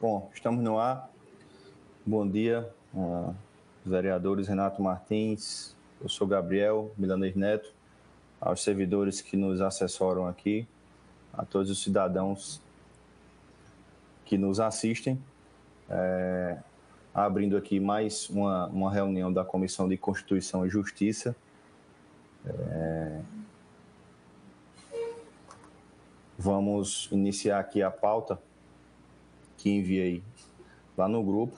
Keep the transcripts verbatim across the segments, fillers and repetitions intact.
Bom, estamos no ar. Bom dia, uh, vereadores Renato Martins, eu sou Gabriel Milanês Neto, aos servidores que nos assessoram aqui, a todos os cidadãos que nos assistem, é, abrindo aqui mais uma, uma reunião da Comissão de Constituição e Justiça. É, vamos iniciar aqui a pauta que enviei lá no grupo.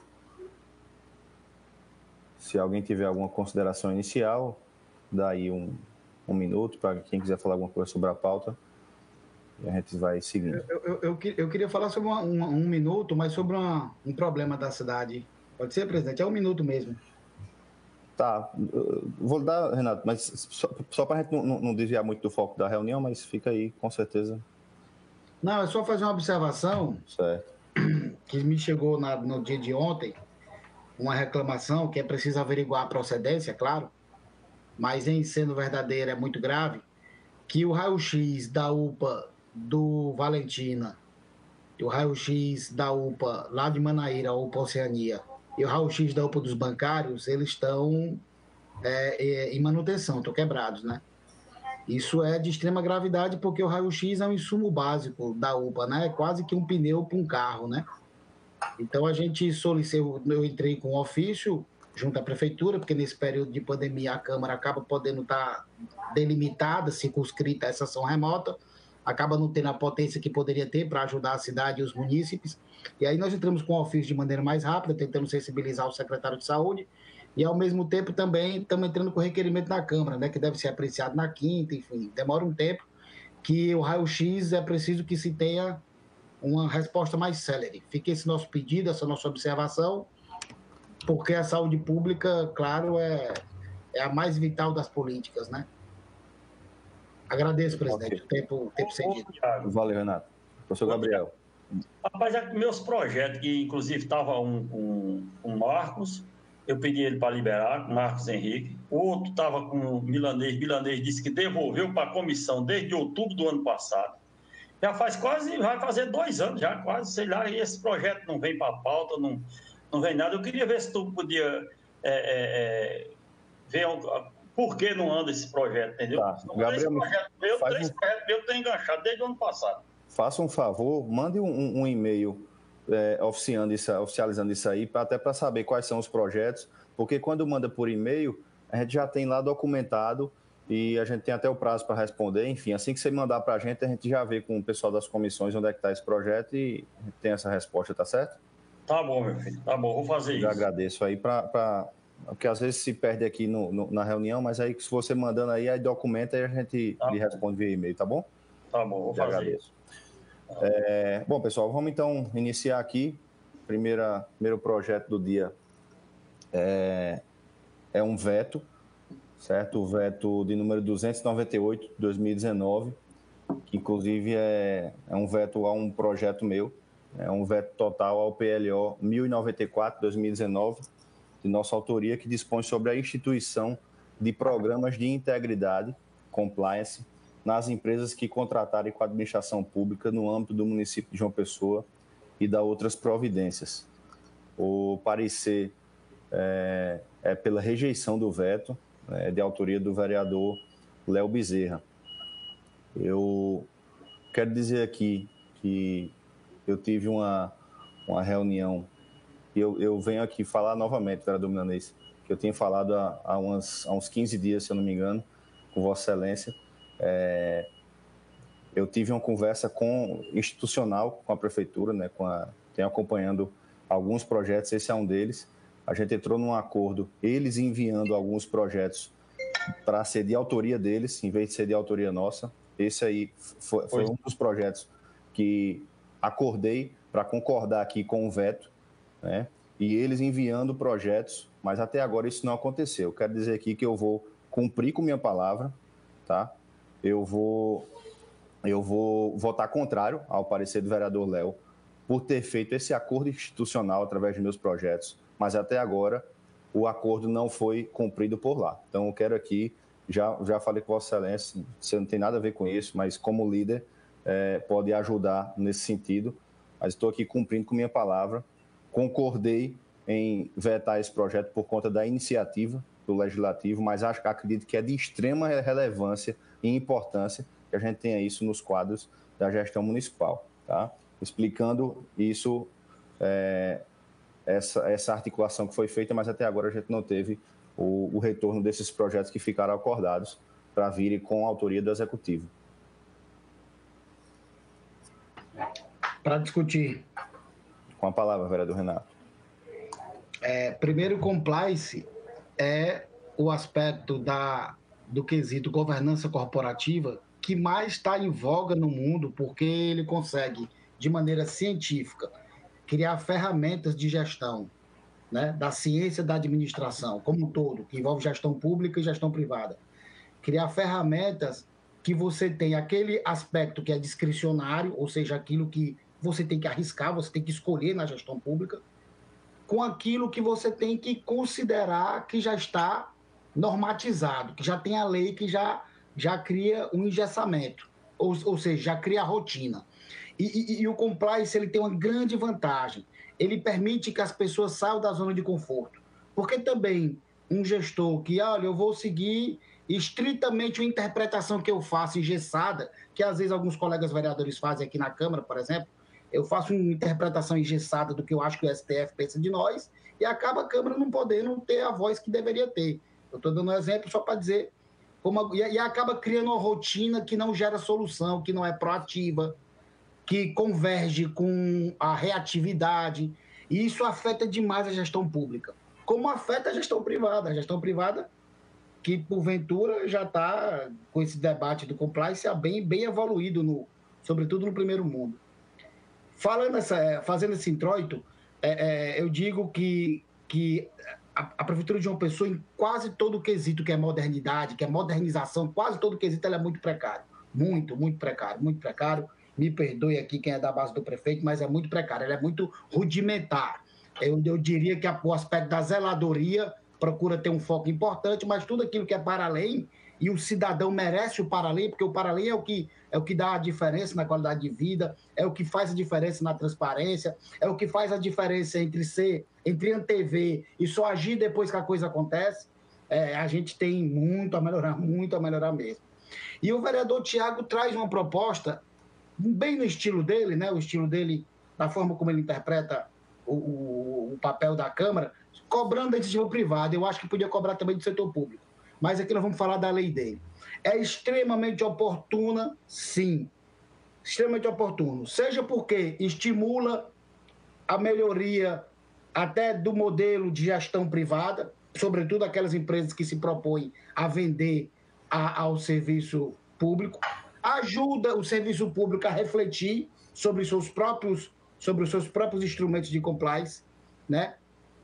Se alguém tiver alguma consideração inicial, dá aí um, um minuto para quem quiser falar alguma coisa sobre a pauta e a gente vai seguindo. Eu, eu, eu, eu queria falar sobre uma, uma, um minuto, mas sobre uma, um problema da cidade. Pode ser, presidente? É um minuto mesmo. Tá, vou dar, Renato, mas só, só para a gente não, não desviar muito do foco da reunião, mas fica aí, com certeza. Não, é só fazer uma observação. Certo. Que me chegou na, no dia de ontem, uma reclamação que é preciso averiguar a procedência, claro, mas em sendo verdadeira é muito grave, que o raio-x da U P A do Valentina, o raio-x da U P A lá de Manaíra, a U P A Oceania, e o raio-x da U P A dos bancários, eles estão é, é, em manutenção, estão quebrados, né? Isso é de extrema gravidade porque o raio-x é um insumo básico da U P A, né? É quase que um pneu para um carro, né? Então, a gente solicitou, eu entrei com um ofício junto à prefeitura, porque nesse período de pandemia a Câmara acaba podendo estar delimitada, circunscrita a essa ação remota, acaba não tendo a potência que poderia ter para ajudar a cidade e os munícipes. E aí nós entramos com o ofício de maneira mais rápida, tentando sensibilizar o secretário de Saúde, e ao mesmo tempo também estamos entrando com requerimento na Câmara, né, que deve ser apreciado na quinta, enfim, demora um tempo, que o raio-x é preciso que se tenha uma resposta mais célere. Fica esse nosso pedido, essa nossa observação, porque a saúde pública, claro, é, é a mais vital das políticas, né? Agradeço, presidente, okay. o tempo, o tempo cedido. Valeu, Renato. Professor Gabriel. Rapaz, é meus projetos, que inclusive estava um, um, um Marcos, eu pedi ele para liberar, Marcos Henrique. O outro estava com o Milanês, Milanês disse que devolveu para a comissão desde outubro do ano passado. Já faz quase, vai fazer dois anos, já quase, sei lá, e esse projeto não vem para a pauta, não, não vem nada. Eu queria ver se tu podia é, é, ver um, por que não anda esse projeto, entendeu? Tá. Gabriel, três projetos meus, faz três um... projetos meus tenho enganchado desde o ano passado. Faça um favor, mande um, um e-mail é, oficializando, isso, oficializando isso aí, pra, até para saber quais são os projetos, porque quando manda por e-mail, a gente já tem lá documentado e a gente tem até o prazo para responder. Enfim, assim que você mandar para a gente, a gente já vê com o pessoal das comissões onde é que está esse projeto e a gente tem essa resposta, tá certo? Tá bom, meu filho, tá bom, vou fazer Eu isso. Eu agradeço aí, pra, pra... porque às vezes se perde aqui no, no, na reunião, mas aí se você mandando aí, aí documenta e a gente tá lhe responde via e-mail, tá bom? Tá bom, vou Eu fazer agradeço. isso. É, bom, pessoal, vamos então iniciar aqui. Primeira, primeiro projeto do dia é, é um veto, certo? O veto de número duzentos e noventa e oito de dois mil e dezenove, que inclusive é, é um veto a um projeto meu, é um veto total ao P L O mil e noventa e quatro de dois mil e dezenove, de nossa autoria, que dispõe sobre a instituição de programas de integridade, compliance, nas empresas que contratarem com a administração pública no âmbito do município de João Pessoa e da outras providências. O parecer é, é pela rejeição do veto, é, de autoria do vereador Léo Bezerra. Eu quero dizer aqui que eu tive uma, uma reunião, e eu, eu venho aqui falar novamente, vereador Milanês, que eu tinha falado há, há, umas, há uns quinze dias, se eu não me engano, com Vossa Excelência. É, eu tive uma conversa com, institucional com a prefeitura, né, com a, tenho acompanhando alguns projetos, esse é um deles. A gente entrou num acordo, eles enviando alguns projetos para ser de autoria deles, em vez de ser de autoria nossa. Esse aí foi, foi um dos projetos que acordei para concordar aqui com o veto, né, e eles enviando projetos, mas até agora isso não aconteceu. Eu quero dizer aqui que eu vou cumprir com minha palavra, tá? Eu vou, eu vou votar contrário ao parecer do vereador Léo por ter feito esse acordo institucional através de meus projetos, mas até agora o acordo não foi cumprido por lá. Então, eu quero aqui, já, já falei com Vossa Excelência, você não tem nada a ver com isso, mas como líder, é, pode ajudar nesse sentido mas estou aqui cumprindo com minha palavra. Concordei em vetar esse projeto por conta da iniciativa do Legislativo, mas acho, acredito que é de extrema relevância e importância que a gente tenha isso nos quadros da gestão municipal, tá? Explicando isso, é, essa, essa articulação que foi feita, mas até agora a gente não teve o, o retorno desses projetos que ficaram acordados para virem com a autoria do Executivo. Para discutir. Com a palavra, vereador Renato. É, primeiro, compliance é o aspecto da, do quesito governança corporativa que mais está em voga no mundo, porque ele consegue, de maneira científica, criar ferramentas de gestão, né, da ciência da administração, como um todo, que envolve gestão pública e gestão privada. Criar ferramentas que você tem aquele aspecto que é discricionário, ou seja, aquilo que você tem que arriscar, você tem que escolher na gestão pública, com aquilo que você tem que considerar que já está normatizado, que já tem a lei que já, já cria um engessamento, ou, ou seja, já cria a rotina. E, e, e o compliance ele tem uma grande vantagem. Ele permite que as pessoas saiam da zona de conforto. Porque também um gestor que, olha, eu vou seguir estritamente uma interpretação que eu faço engessada, que às vezes alguns colegas vereadores fazem aqui na Câmara, por exemplo, eu faço uma interpretação engessada do que eu acho que o S T F pensa de nós e acaba a Câmara não podendo ter a voz que deveria ter. Eu estou dando um exemplo só para dizer como, e, e acaba criando uma rotina que não gera solução, que não é proativa, que converge com a reatividade, e isso afeta demais a gestão pública, como afeta a gestão privada. A gestão privada, que porventura já está com esse debate do compliance bem, bem evoluído, no, sobretudo no primeiro mundo. Falando essa, fazendo esse introito, é, é, eu digo que, que a, a Prefeitura de João Pessoa, em quase todo o quesito que é modernidade, que é modernização, quase todo o quesito ela é muito precário. Muito, muito precário, muito precário. Me perdoe aqui quem é da base do prefeito, mas é muito precário, ela é muito rudimentar. Eu, eu diria que a, o aspecto da zeladoria procura ter um foco importante, mas tudo aquilo que é para além, e o cidadão merece o para além, porque o para além é o que, é o que dá a diferença na qualidade de vida, é o que faz a diferença na transparência, é o que faz a diferença entre ser, entre antever e só agir depois que a coisa acontece. É, a gente tem muito a melhorar, muito a melhorar mesmo. E o vereador Tiago traz uma proposta bem no estilo dele, né? O estilo dele, da forma como ele interpreta o, o, o papel da Câmara, cobrando da iniciativa privada. Eu acho que podia cobrar também do setor público. Mas aqui nós vamos falar da lei dele. É extremamente oportuna, sim. Extremamente oportuno. Seja porque estimula a melhoria até do modelo de gestão privada, sobretudo aquelas empresas que se propõem a vender a, ao serviço público, ajuda o serviço público a refletir sobre os seus próprios, sobre os seus próprios instrumentos de compliance, né?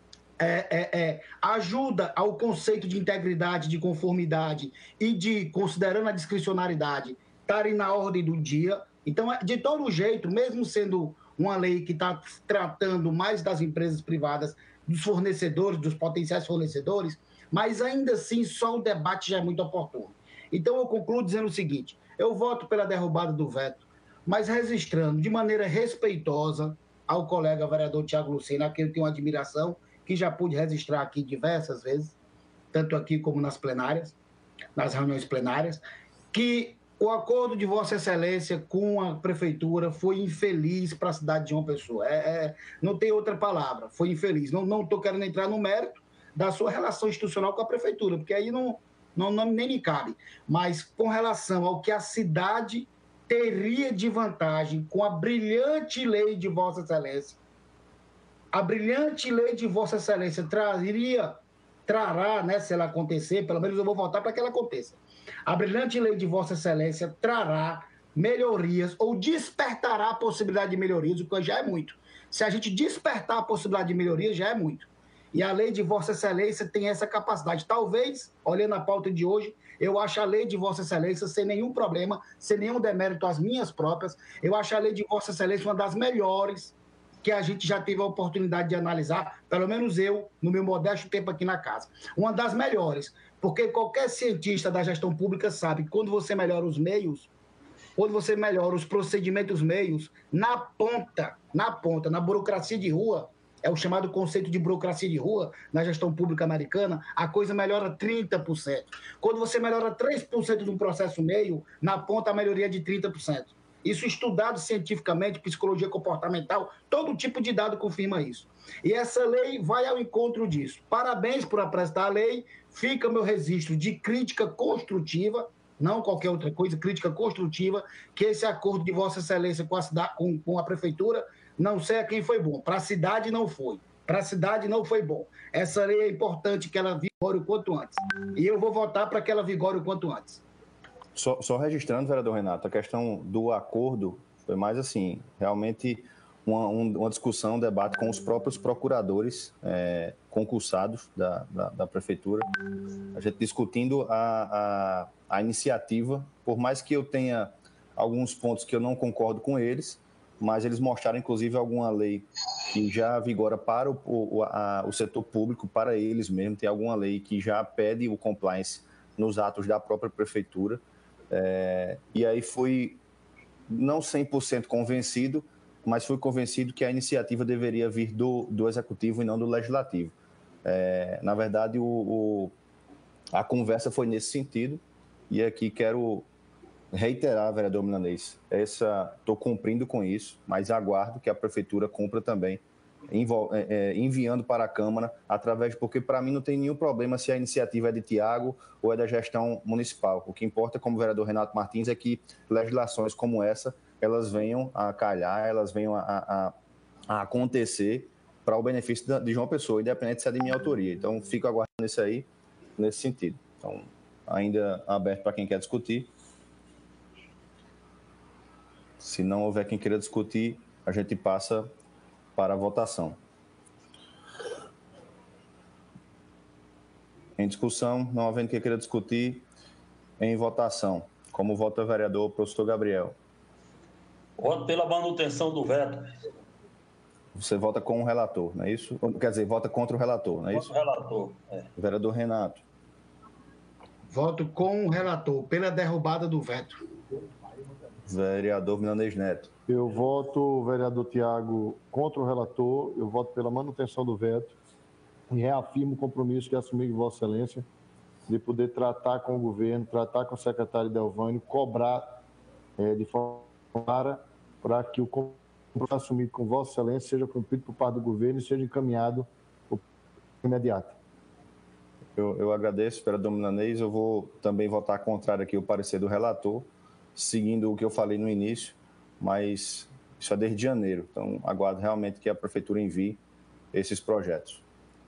É, é, é, ajuda ao conceito de integridade, de conformidade e de, considerando a discricionariedade, estarem na ordem do dia. Então, de todo jeito, mesmo sendo uma lei que está tratando mais das empresas privadas, dos fornecedores, dos potenciais fornecedores, mas ainda assim só o debate já é muito oportuno. Então, eu concluo dizendo o seguinte: eu voto pela derrubada do veto, mas registrando de maneira respeitosa ao colega vereador Tiago Lucena, a quem eu tenho uma admiração, que já pude registrar aqui diversas vezes, tanto aqui como nas plenárias, nas reuniões plenárias, que o acordo de Vossa Excelência com a Prefeitura foi infeliz para a cidade de João Pessoa. É, é, não tem outra palavra, foi infeliz. Não estou querendo entrar no mérito da sua relação institucional com a Prefeitura, porque aí não, não, não nem me cabe. Mas com relação ao que a cidade teria de vantagem com a brilhante lei de Vossa Excelência, a brilhante lei de Vossa Excelência traria, trará, né, se ela acontecer, pelo menos eu vou votar para que ela aconteça. A brilhante lei de Vossa Excelência trará melhorias ou despertará a possibilidade de melhorias, o que já é muito. Se a gente despertar a possibilidade de melhorias, já é muito. E a lei de Vossa Excelência tem essa capacidade. Talvez, olhando a pauta de hoje, eu acho a lei de Vossa Excelência sem nenhum problema, sem nenhum demérito às minhas próprias, eu acho a lei de Vossa Excelência uma das melhores que a gente já teve a oportunidade de analisar, pelo menos eu, no meu modesto tempo aqui na casa. Uma das melhores, porque qualquer cientista da gestão pública sabe que quando você melhora os meios, quando você melhora os procedimentos meios, na ponta, na ponta, na burocracia de rua, é o chamado conceito de burocracia de rua na gestão pública americana, a coisa melhora trinta por cento. Quando você melhora três por cento de um processo meio, na ponta a melhoria é de trinta por cento. Isso estudado cientificamente, psicologia comportamental, todo tipo de dado confirma isso. E essa lei vai ao encontro disso. Parabéns por apresentar a lei, fica meu registro de crítica construtiva, não qualquer outra coisa, crítica construtiva, que esse acordo de Vossa Excelência com a, cidade, com, com a Prefeitura, não sei a quem foi bom. Para a cidade não foi. Para a cidade não foi bom. Essa lei é importante que ela vigore o quanto antes. E eu vou votar para que ela vigore o quanto antes. Só, só registrando, vereador Renato, a questão do acordo foi mais assim, realmente uma, uma discussão, um debate com os próprios procuradores é, concursados da, da, da Prefeitura, a gente discutindo a, a, a iniciativa, por mais que eu tenha alguns pontos que eu não concordo com eles, mas eles mostraram, inclusive, alguma lei que já vigora para o, o, a, o setor público, para eles mesmo, tem alguma lei que já pede o compliance nos atos da própria Prefeitura. É, e aí fui não cem por cento convencido, mas fui convencido que a iniciativa deveria vir do, do Executivo e não do Legislativo. É, na verdade, o, o, a conversa foi nesse sentido, e aqui quero reiterar, vereador Milanês, estou cumprindo com isso, mas aguardo que a Prefeitura cumpra também, envol, é, enviando para a Câmara, através, porque para mim não tem nenhum problema se a iniciativa é de Tiago ou é da gestão municipal. O que importa, como vereador Renato Martins, é que legislações como essa, elas venham a calhar, elas venham a, a, a acontecer para o benefício de João Pessoa, independente se é de minha autoria. Então, fico aguardando isso aí, nesse sentido. Então, ainda aberto para quem quer discutir. Se não houver quem queira discutir, a gente passa para a votação. Em discussão, não havendo quem queira discutir, em votação. Como vota o vereador professor Gabriel? Voto pela manutenção do veto. Você vota com o relator, não é isso? Quer dizer, vota contra o relator, não é isso? Contra o relator, é. Vereador Renato. Voto com o relator, pela derrubada do veto. Vereador Milanês Neto. Eu voto, vereador Tiago, contra o relator, eu voto pela manutenção do veto e reafirmo o compromisso que assumi de Vossa Excelência de poder tratar com o governo, tratar com o secretário Delvânio, cobrar é, de forma clara para que o compromisso assumido com Vossa Excelência seja cumprido por parte do governo e seja encaminhado por imediato. Eu, eu agradeço, vereador Milanês. Eu vou também votar contrário aqui o parecer do relator, seguindo o que eu falei no início, mas isso é desde janeiro. Então, aguardo realmente que a Prefeitura envie esses projetos.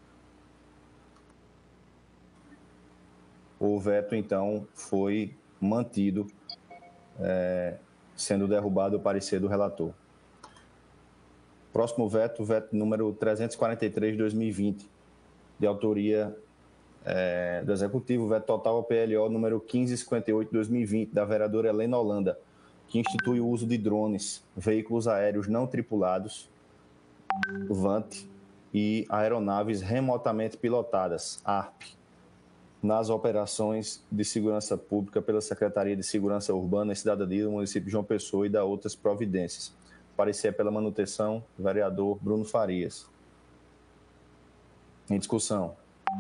O veto, então, foi mantido, é, sendo derrubado o parecer do relator. Próximo veto, veto número trezentos e quarenta e três de dois mil e vinte, de autoria é, do Executivo, veto total ao P L O número quinze cinquenta e oito de dois mil e vinte, da vereadora Helena Holanda, que institui o uso de drones, veículos aéreos não tripulados, V A N T, e aeronaves remotamente pilotadas, A R P, nas operações de segurança pública pela Secretaria de Segurança Urbana e Cidadania do município de João Pessoa e da outras providências. Parecer pela manutenção, vereador Bruno Farias. Em discussão.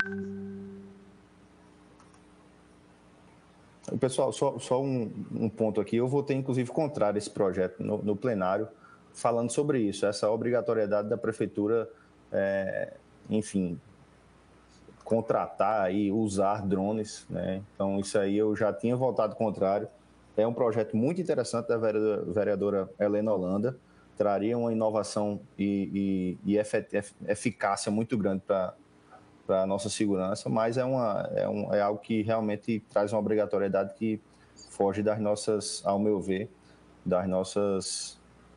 Pessoal, só, só um, um ponto aqui. Eu votei, inclusive, contrário a esse projeto no, no plenário, falando sobre isso, essa obrigatoriedade da Prefeitura, é, enfim, contratar e usar drones, né? Então, isso aí eu já tinha votado contrário. É um projeto muito interessante da vereadora Helena Holanda, traria uma inovação e, e, e eficácia muito grande para a nossa segurança, mas é, uma, é, um, é algo que realmente traz uma obrigatoriedade que foge das nossas, ao meu ver, das nossas,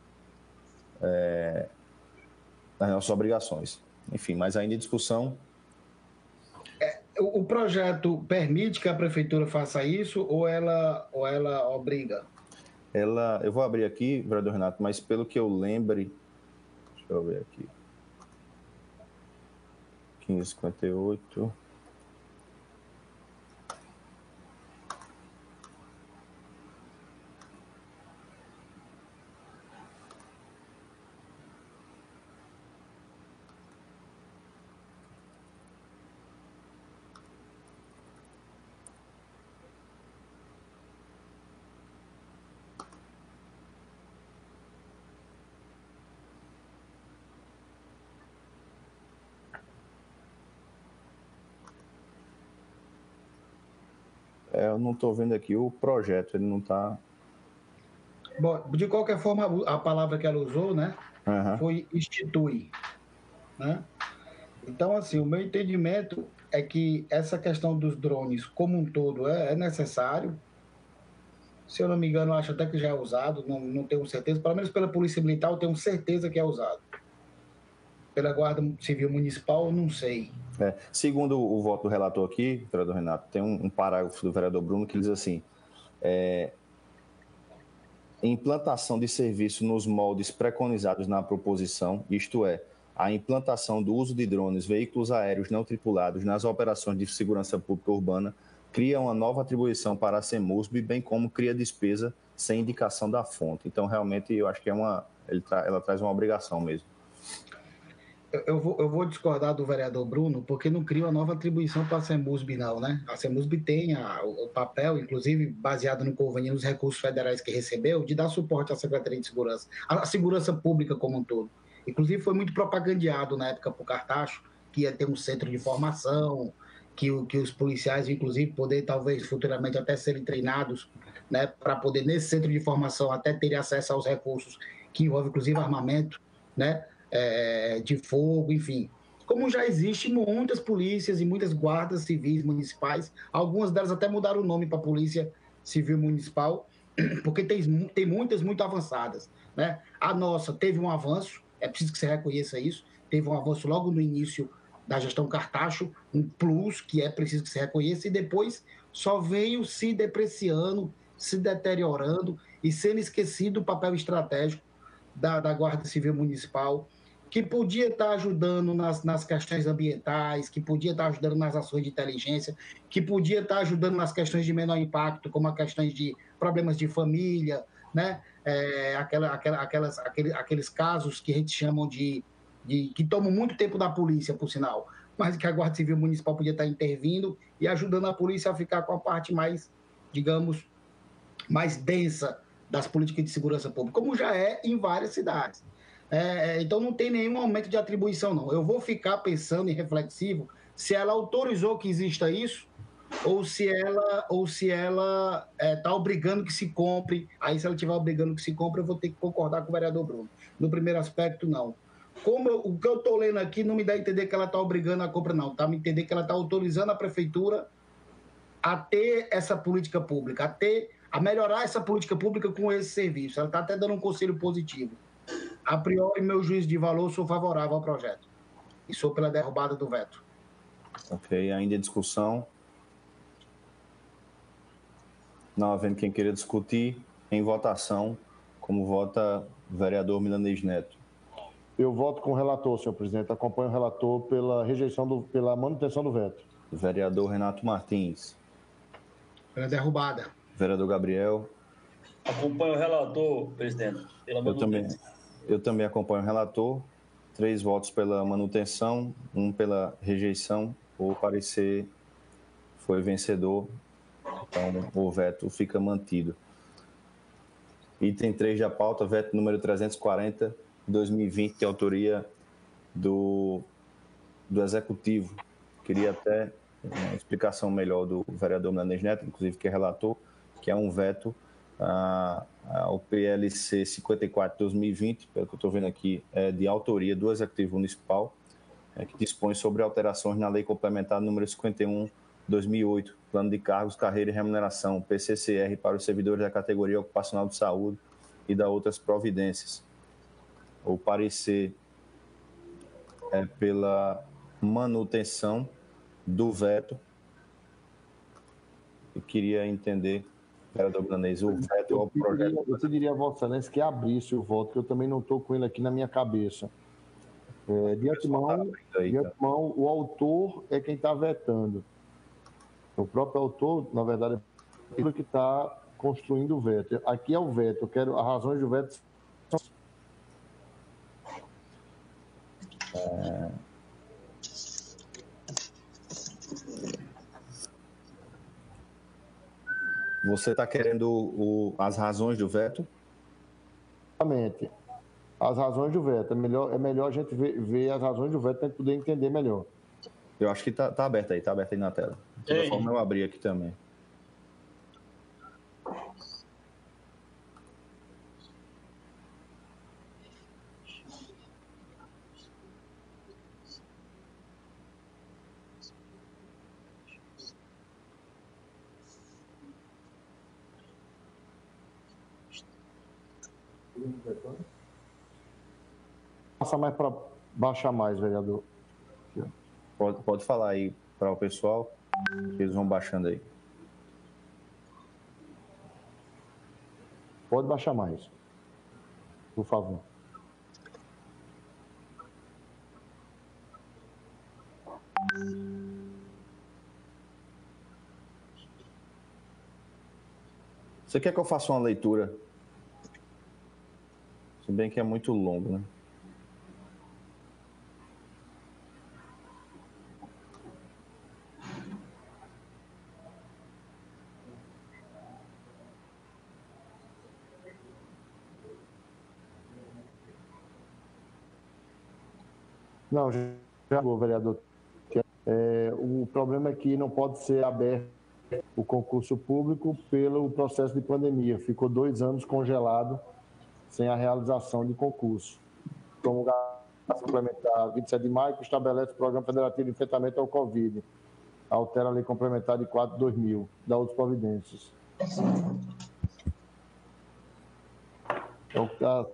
é, das nossas obrigações. Enfim, mas ainda em discussão. É, o, o projeto permite que a Prefeitura faça isso ou ela, ou ela obriga? Ela, eu vou abrir aqui, vereador Renato, mas pelo que eu lembre, deixa eu ver aqui, quinze cinquenta e oito. É, eu não estou vendo aqui o projeto, ele não está... Bom, de qualquer forma, a palavra que ela usou, né, Uhum. foi instituir, né? Então, assim, o meu entendimento é que essa questão dos drones como um todo é, é necessário. Se eu não me engano, eu acho até que já é usado, não, não tenho certeza, pelo menos pela Polícia Militar eu tenho certeza que é usado. Pela Guarda Civil Municipal, eu não sei. É, segundo o voto do relator aqui, vereador Renato, tem um, um parágrafo do vereador Bruno que diz assim, é, implantação de serviço nos moldes preconizados na proposição, isto é, a implantação do uso de drones, veículos aéreos não tripulados nas operações de segurança pública urbana, cria uma nova atribuição para a CEMUSB, bem como cria despesa sem indicação da fonte. Então, realmente, eu acho que é uma, ele tra, ela traz uma obrigação mesmo. Eu vou, eu vou discordar do vereador Bruno, porque não cria uma nova atribuição para a CEMUSB, não, né? A CEMUSB tem a, o papel, inclusive baseado no convênio nos recursos federais que recebeu, de dar suporte à Secretaria de Segurança, à segurança pública como um todo. Inclusive foi muito propagandeado na época por Cartacho, que ia ter um centro de formação, que, que os policiais, inclusive, poder talvez futuramente até serem treinados, né, para poder nesse centro de formação até ter acesso aos recursos que envolvem inclusive armamento, né? É, de fogo, enfim. Como já existem muitas polícias e muitas guardas civis municipais, algumas delas até mudaram o nome para Polícia Civil Municipal, porque tem, tem muitas muito avançadas, né? A nossa teve um avanço, é preciso que você reconheça isso, teve um avanço logo no início da gestão Cartacho, um plus que é preciso que se reconheça, e depois só veio se depreciando, se deteriorando e sendo esquecido o papel estratégico da, da Guarda Civil Municipal, que podia estar ajudando nas, nas questões ambientais, que podia estar ajudando nas ações de inteligência, que podia estar ajudando nas questões de menor impacto, como as questões de problemas de família, né? É, aquela, aquela, aquelas, aquele, aqueles casos que a gente chama de, de... que tomam muito tempo da polícia, por sinal, mas que a Guarda Civil Municipal podia estar intervindo e ajudando a polícia a ficar com a parte mais, digamos, mais densa das políticas de segurança pública, como já é em várias cidades. É, então não tem nenhum aumento de atribuição, não. Eu vou ficar pensando e reflexivo se ela autorizou que exista isso ou se ela ou se ela está é, obrigando que se compre. Aí, se ela estiver obrigando que se compre, eu vou ter que concordar com o vereador Bruno. No primeiro aspecto, não. Como eu, o que eu estou lendo aqui não me dá a entender que ela está obrigando a compra, não. Está me entender que ela está autorizando a prefeitura a ter essa política pública, a, ter, a melhorar essa política pública com esse serviço. Ela está até dando um conselho positivo. A priori, meu juízo de valor, sou favorável ao projeto. E sou pela derrubada do veto. Ok, ainda em discussão. Não havendo quem queira discutir, em votação, como vota o vereador Milanês Neto. Eu voto com o relator, senhor presidente. Acompanho o relator pela rejeição, do, pela manutenção do veto. Vereador Renato Martins. Pela derrubada. Vereador Gabriel. Acompanho o relator, presidente, pela manutenção. Eu também, eu também acompanho o relator. Três votos pela manutenção, um pela rejeição. O parecer foi vencedor. Então, o veto fica mantido. Item três da pauta, veto número trezentos e quarenta, dois mil e vinte, de autoria do, do Executivo. Queria até uma explicação melhor do vereador Milanês Neto, inclusive que é relator, que é um veto a, ao P L C cinquenta e quatro de dois mil e vinte, pelo que eu estou vendo aqui, é de autoria do Executivo Municipal, é, que dispõe sobre alterações na Lei Complementar número cinquenta e um de dois mil e oito, Plano de Cargos, Carreira e Remuneração, P C C R, para os servidores da categoria ocupacional de saúde e da outras providências. O parecer é pela manutenção do veto. Eu queria entender, vereador Milanês, o veto ao projeto... Eu pediria a Vossa Excelência que abrisse o voto, que eu também não estou com ele aqui na minha cabeça. É, de antemão, de antemão, o autor é quem está vetando. O próprio autor, na verdade, é aquilo que está construindo o veto. Aqui é o veto, eu quero as razões do veto. É... Você está querendo o, as razões do veto? Exatamente. As razões do veto. É melhor, é melhor a gente ver, ver as razões do veto para poder entender melhor. Eu acho que está tá aberto aí, está aberto aí na tela. De toda Ei. forma, eu abri aqui também. Passa mais para baixar mais, vereador. Pode, pode falar aí para o pessoal, que eles vão baixando aí. Pode baixar mais, por favor. Você quer que eu faça uma leitura? Se bem que é muito longo, né? Não, já vou, vereador. É, o problema é que não pode ser aberto o concurso público pelo processo de pandemia. Ficou dois anos congelado sem a realização de concurso. Como a complementar vinte e sete de maio, que estabelece o Programa Federativo de Enfrentamento ao Covid. Altera a Lei Complementar de quatro de dois mil, da outras providências. Então, tá...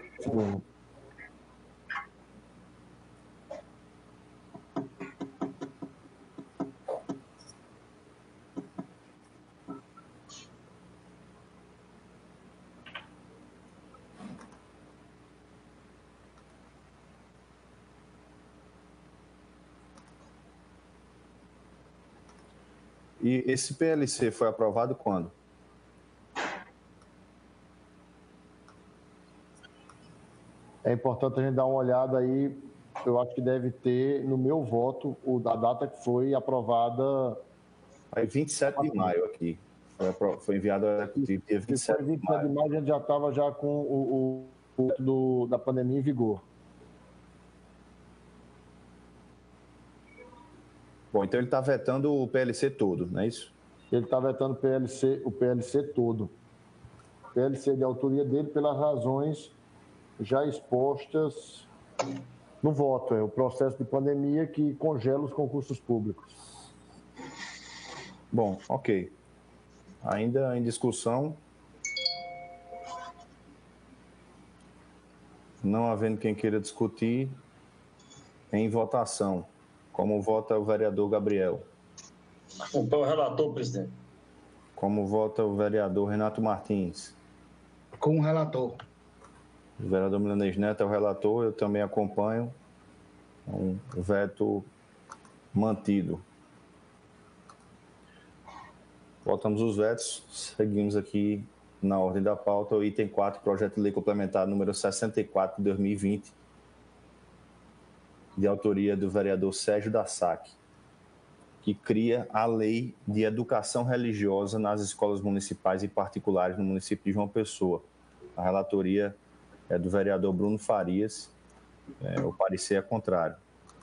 E esse P L C foi aprovado quando? É importante a gente dar uma olhada aí, eu acho que deve ter, no meu voto, a data que foi aprovada... Aí vinte e sete de maio aqui, foi, foi enviado ao Executivo dia vinte e sete de maio. vinte e sete de maio a gente já estava já com o, o, o do, da pandemia em vigor. Bom, então ele está vetando o P L C todo, não é isso? Ele está vetando o P L C, o P L C todo. O P L C de autoria dele pelas razões já expostas no voto. É o processo de pandemia que congela os concursos públicos. Bom, ok. Ainda em discussão. Não havendo quem queira discutir, em votação. Como vota o vereador Gabriel? Acompanho o relator, presidente. Como vota o vereador Renato Martins? Com o relator. O vereador Milanês Neto é o relator, eu também acompanho. Um veto mantido. Votamos os vetos, seguimos aqui na ordem da pauta, o item quatro, projeto de lei complementar número sessenta e quatro de dois mil e vinte, de autoria do vereador Sérgio da Sac, que cria a lei de educação religiosa nas escolas municipais e particulares no município de João Pessoa. A relatoria é do vereador Bruno Farias, é, o parecer é contrário.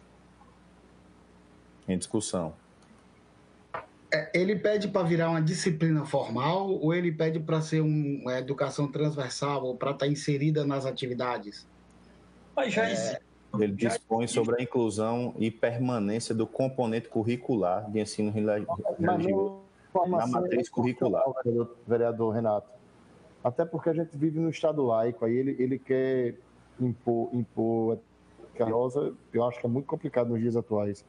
Em discussão. Ele pede para virar uma disciplina formal ou ele pede para ser um, uma educação transversal ou para estar inserida nas atividades? Mas já existe. Ele dispõe sobre a inclusão e permanência do componente curricular de ensino religioso na matriz curricular. Vereador Renato, até porque a gente vive no Estado laico, aí ele, ele quer impor, impor a religiosa, eu acho que é muito complicado nos dias atuais.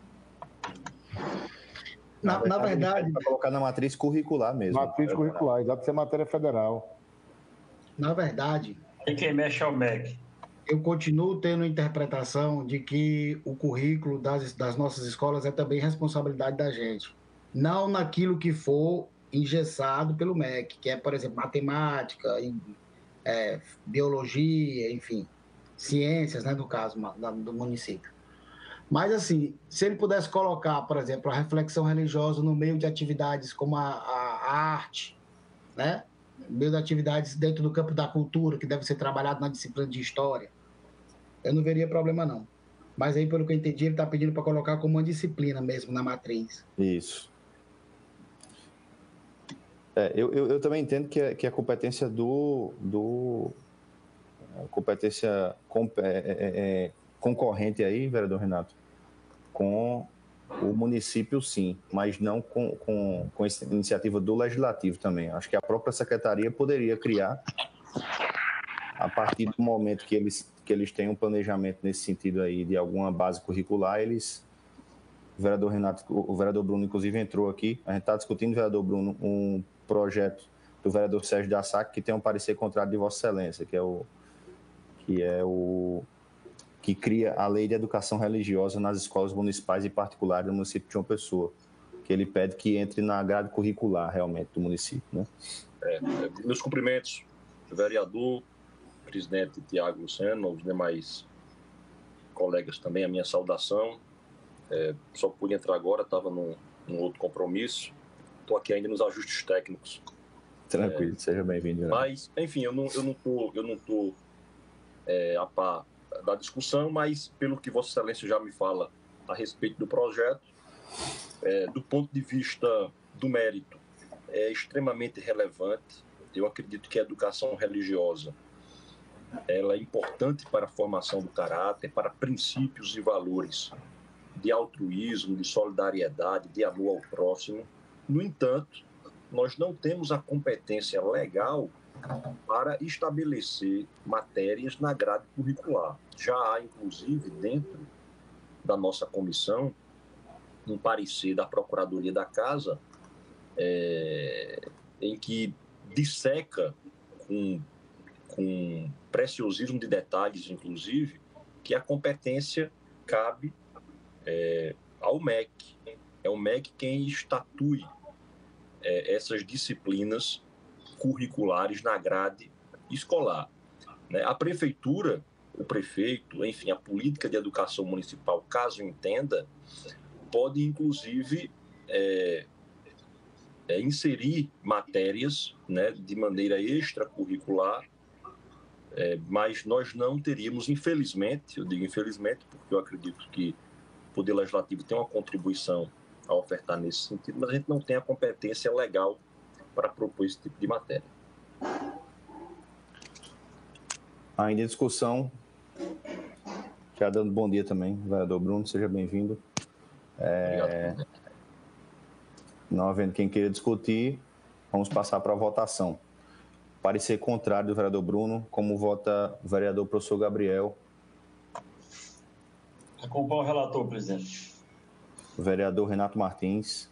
Na, na verdade... Para colocar na matriz curricular mesmo. Matriz curricular, exato, ser matéria federal. Na verdade... E quem mexe é o M E C. Eu continuo tendo a interpretação de que o currículo das, das nossas escolas é também responsabilidade da gente. Não naquilo que for engessado pelo M E C, que é, por exemplo, matemática, é, biologia, enfim, ciências, né, no caso do município. Mas, assim, se ele pudesse colocar, por exemplo, a reflexão religiosa no meio de atividades como a, a, a arte, né? No meio de atividades dentro do campo da cultura, que deve ser trabalhado na disciplina de história, eu não veria problema, não. Mas aí, pelo que eu entendi, ele está pedindo para colocar como uma disciplina mesmo na matriz. Isso. É, eu, eu, eu também entendo que é, que é competência do... do a competência é, é, concorrente aí, vereador Renato, com o município, sim, mas não com, com, com essa iniciativa do Legislativo também. Acho que a própria Secretaria poderia criar a partir do momento que eles, que eles têm um planejamento nesse sentido aí, de alguma base curricular, eles... O vereador Renato, o vereador Bruno, inclusive, entrou aqui. A gente está discutindo, vereador Bruno, um projeto do vereador Sérgio da Sac, que tem um parecer contrário de Vossa Excelência, que é o que, é o, que cria a Lei de Educação Religiosa nas escolas municipais e particulares do município de João Pessoa, que ele pede que entre na grade curricular, realmente, do município. Né? É, é, meus cumprimentos, vereador, presidente Tiago Luceno, aos demais colegas também, a minha saudação. É, só pude entrar agora, estava num, num outro compromisso. Estou aqui ainda nos ajustes técnicos. Tranquilo, é, seja bem-vindo. Mas, enfim, eu não estou eu não tô, eu não tô, é, a par da discussão, mas pelo que Vossa Excelência já me fala a respeito do projeto, é, do ponto de vista do mérito, é extremamente relevante. Eu acredito que a educação religiosa ela é importante para a formação do caráter, para princípios e valores de altruísmo, de solidariedade, de amor ao próximo. No entanto, nós não temos a competência legal para estabelecer matérias na grade curricular. Já há, inclusive, dentro da nossa comissão, um parecer da Procuradoria da Casa, é, em que disseca com, com preciosismo de detalhes, inclusive, que a competência cabe É, ao M E C. É o M E C quem estatui é, essas disciplinas curriculares na grade escolar. Né? A prefeitura, o prefeito, enfim, a política de educação municipal, caso entenda, pode, inclusive, é, é, inserir matérias, né, de maneira extracurricular, é, mas nós não teríamos, infelizmente, eu digo infelizmente, porque eu acredito que o Poder Legislativo tem uma contribuição a ofertar nesse sentido, mas a gente não tem a competência legal para propor esse tipo de matéria. Ainda em discussão, já dando bom dia também, vereador Bruno, seja bem-vindo. É... Obrigado. Não havendo quem queira discutir, vamos passar para a votação. Parecer contrário do vereador Bruno, como vota o vereador professor Gabriel? Acompanho o relator, presidente. O vereador Renato Martins.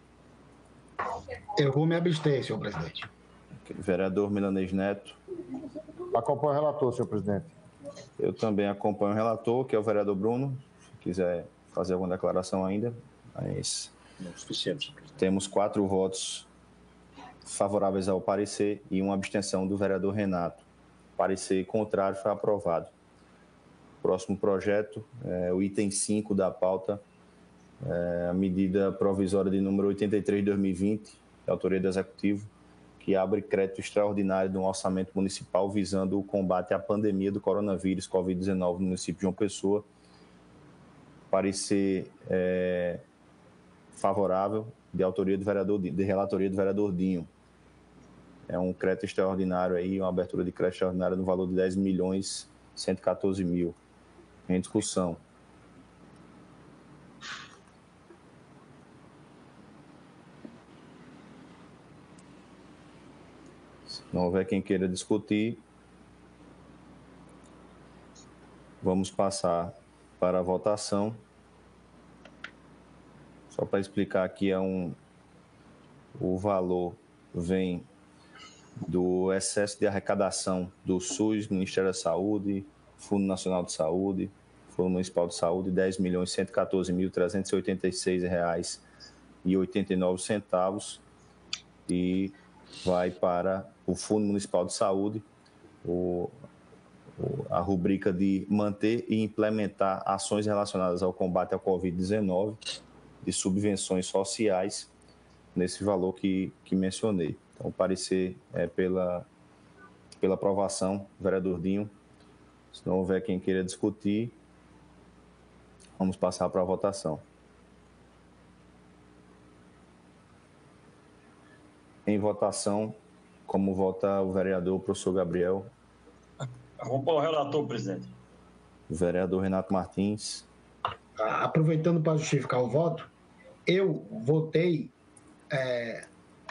Eu vou me abster, senhor presidente. O vereador Milanês Neto. Acompanho o relator, senhor presidente. Eu também acompanho o relator, que é o vereador Bruno. Se quiser fazer alguma declaração ainda. Mas não é suficiente, senhor presidente. Temos quatro votos favoráveis ao parecer e uma abstenção do vereador Renato. Parecer contrário foi aprovado. Próximo projeto, é, o item cinco da pauta, é, a medida provisória de número oitenta e três de dois mil e vinte, de autoria do Executivo, que abre crédito extraordinário de um orçamento municipal visando o combate à pandemia do coronavírus covid dezenove no município de João Pessoa. Parecer é, favorável, de autoria do vereador, de relatoria do vereador Dinho. É um crédito extraordinário aí, uma abertura de crédito extraordinário no valor de dez milhões cento e quatorze mil. Em discussão. Se não houver quem queira discutir, vamos passar para a votação. Só para explicar aqui, é um, o valor vem do excesso de arrecadação do SUS, Ministério da Saúde, Fundo Nacional de Saúde, Fundo Municipal de Saúde, dez milhões cento e quatorze mil trezentos e oitenta e seis reais e oitenta e nove centavos, e vai para o Fundo Municipal de Saúde, o, o, a rubrica de manter e implementar ações relacionadas ao combate à covid dezenove, de subvenções sociais, nesse valor que, que mencionei. Então, o parecer é pela, pela aprovação, vereador Dinho. Se não houver quem queira discutir, vamos passar para a votação. Em votação, como vota o vereador professor Gabriel? Acompanho o relator, presidente. O vereador Renato Martins. Aproveitando para justificar o voto, eu votei é,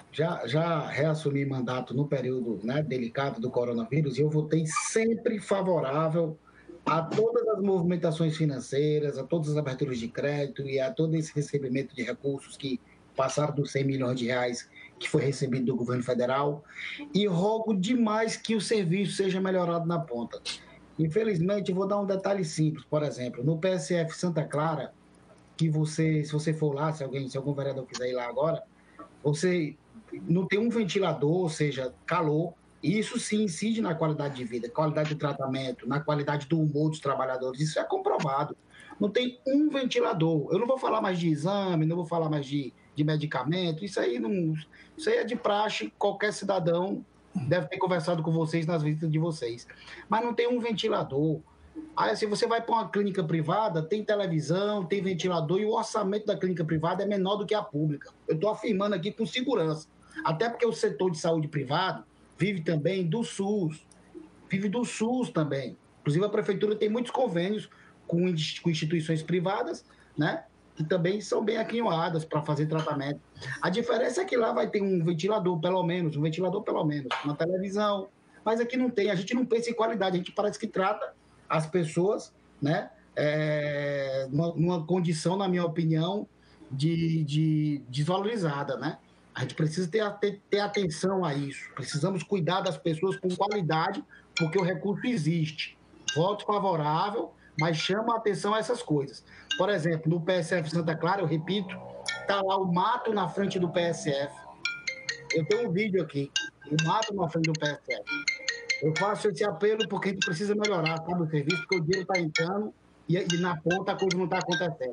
já, já reassumi mandato no período, né, delicado do coronavírus e eu votei sempre favorável a todas as movimentações financeiras, a todas as aberturas de crédito e a todo esse recebimento de recursos que passaram dos cem milhões de reais que foi recebido do governo federal, e rogo demais que o serviço seja melhorado na ponta. Infelizmente, vou dar um detalhe simples, por exemplo, no P S F Santa Clara, que você, se você for lá, se alguém, se algum vereador quiser ir lá agora, você não tem um ventilador, ou seja, calor, e isso sim incide na qualidade de vida, qualidade do tratamento, na qualidade do humor dos trabalhadores, isso é comprovado. Não tem um ventilador. Eu não vou falar mais de exame, não vou falar mais de, de medicamento, isso aí, não, isso aí é de praxe, qualquer cidadão deve ter conversado com vocês nas visitas de vocês. Mas não tem um ventilador. Aí, se você vai para uma clínica privada, tem televisão, tem ventilador e o orçamento da clínica privada é menor do que a pública. Eu estou afirmando aqui com segurança. Até porque o setor de saúde privado vive também do SUS. Vive do SUS também. Inclusive, a prefeitura tem muitos convênios com instituições privadas, né? Que também são bem aquinhoadas para fazer tratamento. A diferença é que lá vai ter um ventilador, pelo menos, um ventilador pelo menos, uma televisão. Mas aqui não tem, a gente não pensa em qualidade, a gente parece que trata as pessoas, né, é, numa, numa condição, na minha opinião, de, de desvalorizada, né? A gente precisa ter, ter, ter atenção a isso. Precisamos cuidar das pessoas com qualidade, porque o recurso existe. Voto favorável, mas chama a atenção a essas coisas. Por exemplo, no P S F Santa Clara, eu repito, está lá o mato na frente do P S F. Eu tenho um vídeo aqui, o mato na frente do P S F. Eu faço esse apelo porque a gente precisa melhorar, sabe, o serviço, porque o dinheiro está entrando e, e na ponta a coisa não está acontecendo.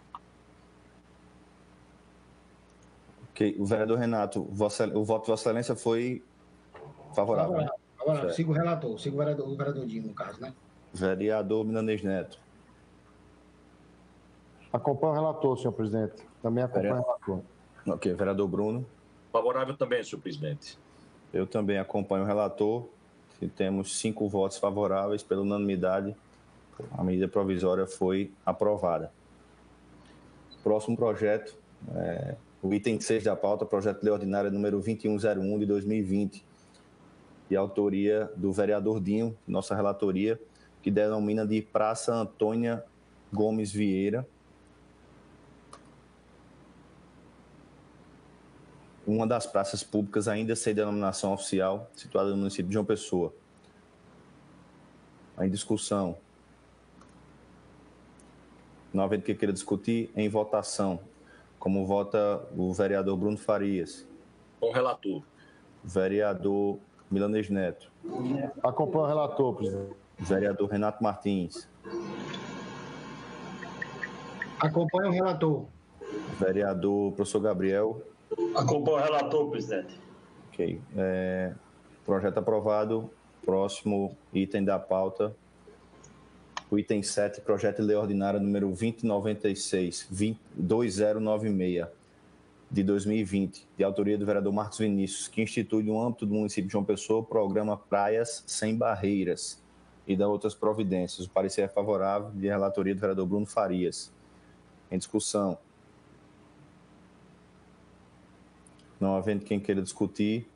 Ok. O vereador Renato, vossa, o voto de Vossa Excelência foi favorável. Favorável. Né? Favorável. Sigo o relator, sigo o vereador, o vereador Dinho, no caso, né? Vereador Milanês Neto. Acompanho o relator, senhor presidente. Também acompanho Vereador... o relator. Ok. Vereador Bruno. Favorável também, senhor presidente. Eu também acompanho o relator. E temos cinco votos favoráveis pela unanimidade. A medida provisória foi aprovada. Próximo projeto, é, o item seis da pauta, projeto de lei ordinária número vinte e um zero um de dois mil e vinte, de autoria do vereador Dinho, nossa relatoria, que denomina de Praça Antônia Gomes Vieira, uma das praças públicas ainda sem denominação oficial, situada no município de João Pessoa. Em discussão. Não havendo que queira discutir, em votação. Como vota o vereador Bruno Farias? Com o relator. Vereador Milanês Neto. Acompanho o relator, presidente. Vereador Renato Martins. Acompanho o relator. Vereador professor Gabriel. Acompanho o relator, presidente. Ok. É, projeto aprovado. Próximo item da pauta. O item sete, projeto de lei ordinária número vinte e noventa e seis, dois mil noventa e seis, de dois mil e vinte, de autoria do vereador Marcos Vinícius, que institui no âmbito do município de João Pessoa o programa Praias Sem Barreiras e da outras providências. O parecer é favorável, de relatoria do vereador Bruno Farias. Em discussão. Não havendo quem queira discutir,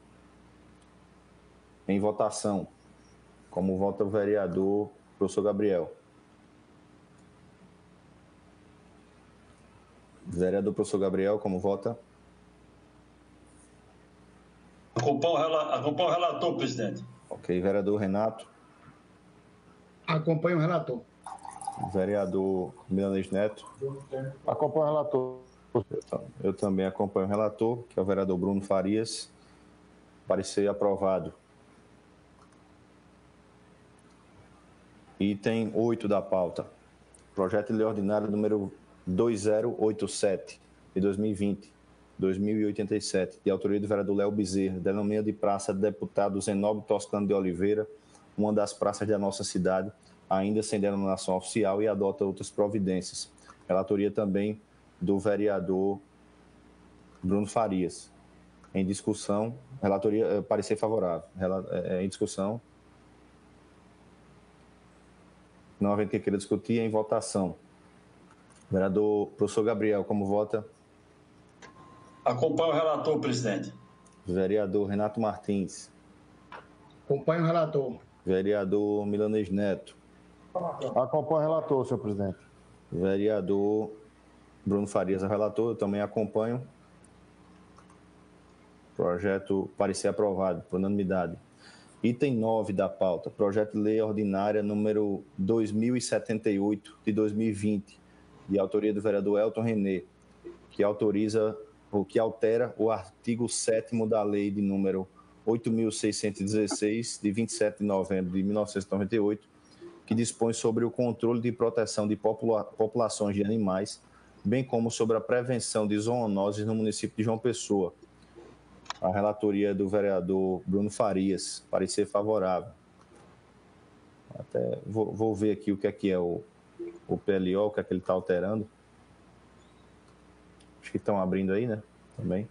em votação. Como vota o vereador professor Gabriel. Vereador professor Gabriel, como vota? Acompanho o relator, presidente. Ok. Vereador Renato? Acompanho o relator. Vereador Milanês Neto? Acompanho o relator. Eu, eu também acompanho o relator, que é o vereador Bruno Farias. Parecer aprovado. Item oito da pauta. Projeto de lei ordinário número dois mil e oitenta e sete, de dois mil e vinte, dois mil e oitenta e sete, de autoria do vereador Léo Bezerra, denomina de praça de deputado Zenóbio Toscano de Oliveira, uma das praças da nossa cidade, ainda sem denominação oficial, e adota outras providências. Relatoria também do vereador Bruno Farias. Em discussão, relatoria, parecer favorável. Em discussão. Não havendo que queira discutir, em votação. Vereador professor Gabriel, como vota? Acompanho o relator, presidente. Vereador Renato Martins. Acompanho o relator. Vereador Milanês Neto. Acompanho o relator, senhor presidente. Vereador Bruno Farias, o relator, eu também acompanho. Projeto parecer aprovado, por unanimidade. Item nove da pauta, projeto de lei ordinária número dois mil e setenta e oito de dois mil e vinte, de autoria do vereador Elton René, que autoriza, ou que altera o artigo sétimo da lei de número oito mil seiscentos e dezesseis, de vinte e sete de novembro de mil novecentos e noventa e oito, que dispõe sobre o controle de proteção de popula- populações de animais, bem como sobre a prevenção de zoonoses no município de João Pessoa. A relatoria do vereador Bruno Farias, parecer favorável. Até vou, vou ver aqui o que é que é o, o P L O, o que é que ele está alterando. Acho que estão abrindo aí, né? Também.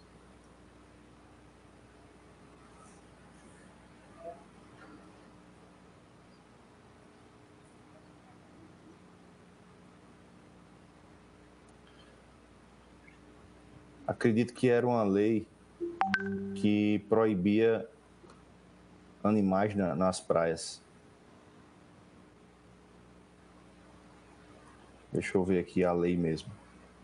Acredito que era uma lei que proibia animais na, nas praias. Deixa eu ver aqui a lei mesmo.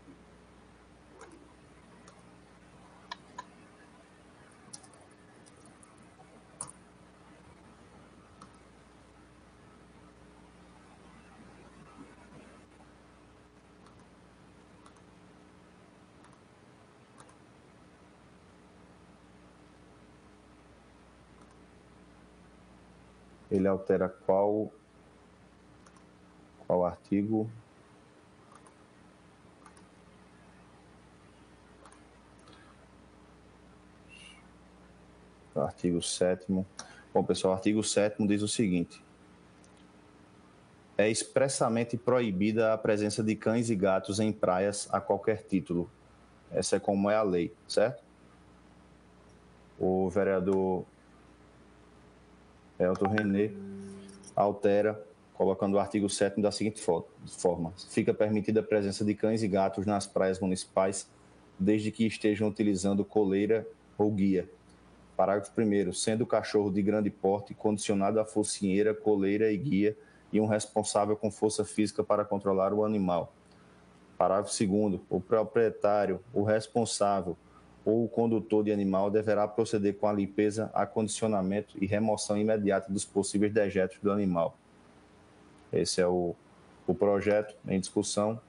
Ele altera qual, qual artigo? Artigo sétimo. Bom, pessoal, o artigo sétimo diz o seguinte: é expressamente proibida a presença de cães e gatos em praias a qualquer título. Essa é como é a lei, certo? O vereador Elton René altera, colocando o artigo sétimo da seguinte forma: fica permitida a presença de cães e gatos nas praias municipais, desde que estejam utilizando coleira ou guia. Parágrafo primeiro. Sendo o cachorro de grande porte, condicionado a focinheira, coleira e guia, e um responsável com força física para controlar o animal. Parágrafo segundo. O proprietário, o responsável ou o condutor de animal deverá proceder com a limpeza, acondicionamento e remoção imediata dos possíveis dejetos do animal. Esse é o, o projeto em discussão.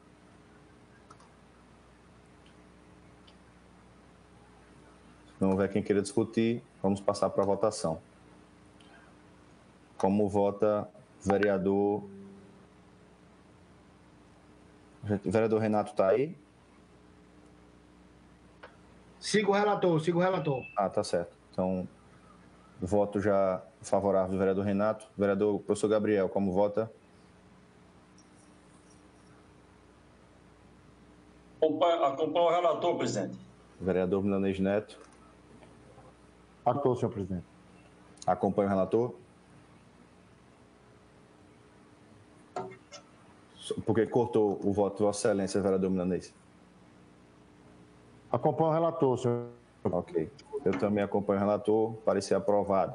Se não houver quem queira discutir, vamos passar para a votação. Como vota o vereador... O vereador Renato está aí? Siga o relator, siga o relator. Ah, tá certo. Então, voto já favorável do vereador Renato. Vereador professor Gabriel, como vota? Acompanho o relator, presidente. Vereador Milanês Neto. Acompanho, senhor presidente. Acompanho o relator. Porque cortou o voto de Vossa Excelência, vereador Milanês. Acompanho o relator, senhor. Ok. Eu também acompanho o relator. Parecer aprovado.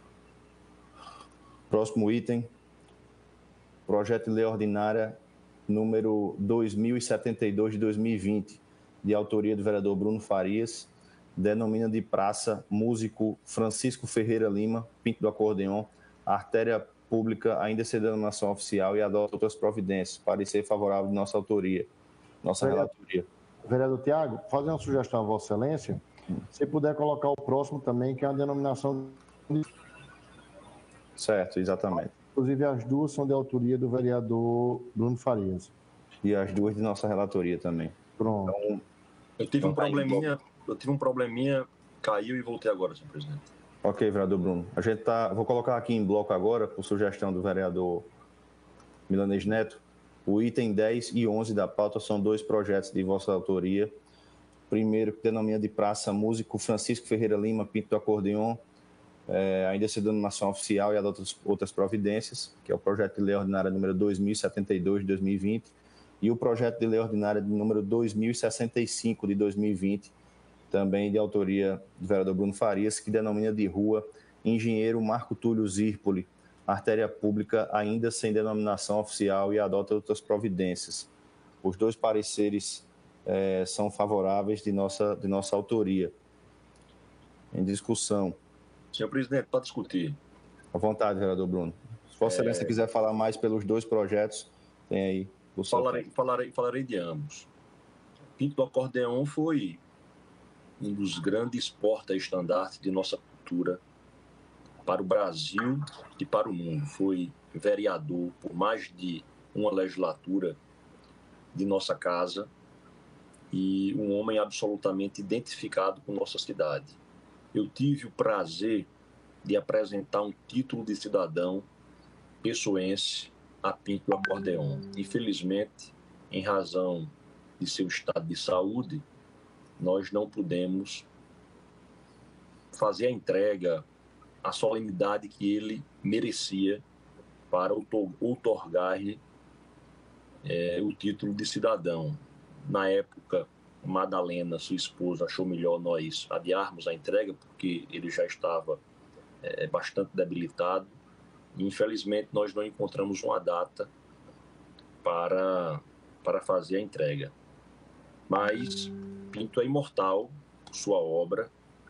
Próximo item. Projeto de lei ordinária número dois mil e setenta e dois de dois mil e vinte, de autoria do vereador Bruno Farias, denomina de praça músico Francisco Ferreira Lima, Pinto do Acordeon, artéria pública ainda sem denominação oficial, e adota outras providências. Parecer favorável de nossa autoria, nossa Vereador, relatoria. Vereador Tiago, fazer uma sugestão a Vossa Excelência, se puder colocar o próximo também, que é a denominação... Certo, exatamente. Inclusive, as duas são de autoria do vereador Bruno Farias. E as duas de nossa relatoria também. Pronto. Então, Eu tive um então tá probleminha, eu tive um probleminha, caiu e voltei agora, senhor presidente. Ok, vereador Bruno. A gente tá, vou colocar aqui em bloco agora, por sugestão do vereador Milanês Neto, o item dez e onze da pauta são dois projetos de vossa autoria. Primeiro, que denomina de praça músico Francisco Ferreira Lima, Pinto do Acordeon, é, ainda sem denominação oficial, e adota outras, outras providências, que é o projeto de lei ordinária número dois mil e setenta e dois de dois mil e vinte, e o projeto de lei ordinária de número dois mil e sessenta e cinco de dois mil e vinte, também de autoria do vereador Bruno Farias, que denomina de rua Engenheiro Marco Túlio Zirpoli, artéria pública ainda sem denominação oficial, e adota outras providências. Os dois pareceres eh, são favoráveis de nossa, de nossa autoria. Em discussão. Senhor presidente, para discutir. À vontade, vereador Bruno. Se Vossa Excelência é... quiser falar mais pelos dois projetos, tem aí o seu falarei, falarei, falarei de ambos. Pinto do Acordeão foi um dos grandes porta-estandartes de nossa cultura para o Brasil e para o mundo. Foi vereador por mais de uma legislatura de nossa casa e um homem absolutamente identificado com nossa cidade. Eu tive o prazer de apresentar um título de cidadão pessoense a Pinto do Acordeão. Infelizmente, em razão de seu estado de saúde, nós não pudemos fazer a entrega, a solenidade que ele merecia para outorgar-lhe é, o título de cidadão. Na época, Madalena, sua esposa, achou melhor nós adiarmos a entrega, porque ele já estava é, bastante debilitado. E, infelizmente, nós não encontramos uma data para, para fazer a entrega. Mas Pinto é imortal por sua obra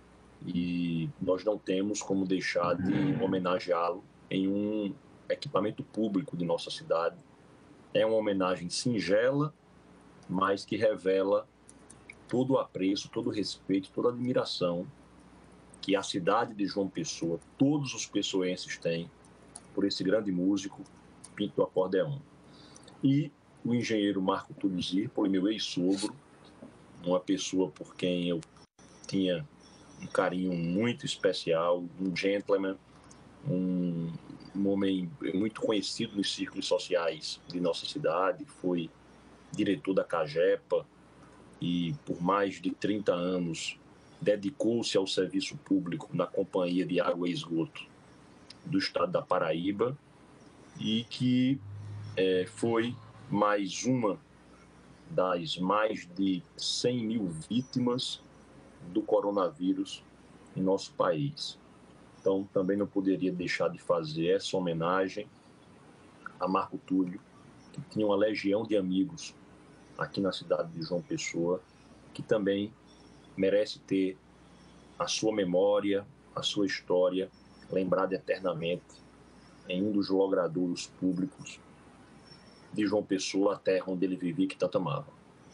e nós não temos como deixar de homenageá-lo em um equipamento público de nossa cidade. É uma homenagem singela, mas que revela todo o apreço, todo o respeito, toda a admiração que a cidade de João Pessoa, todos os pessoenses têm por esse grande músico, Pinto do Acordeão. E o engenheiro Marco Túlio Zirpoli, meu ex-sogro, uma pessoa por quem eu tinha um carinho muito especial, um gentleman, um, um homem muito conhecido nos círculos sociais de nossa cidade, foi diretor da CAGEPA e por mais de trinta anos dedicou-se ao serviço público na Companhia de Água e Esgoto do estado da Paraíba e que é, foi mais uma das mais de cem mil vítimas do coronavírus em nosso país. Então, também não poderia deixar de fazer essa homenagem a Marco Túlio, que tinha uma legião de amigos aqui na cidade de João Pessoa, que também merece ter a sua memória, a sua história lembrada eternamente em um dos logradouros públicos de João Pessoa, a terra onde ele vivia, que tanto amava.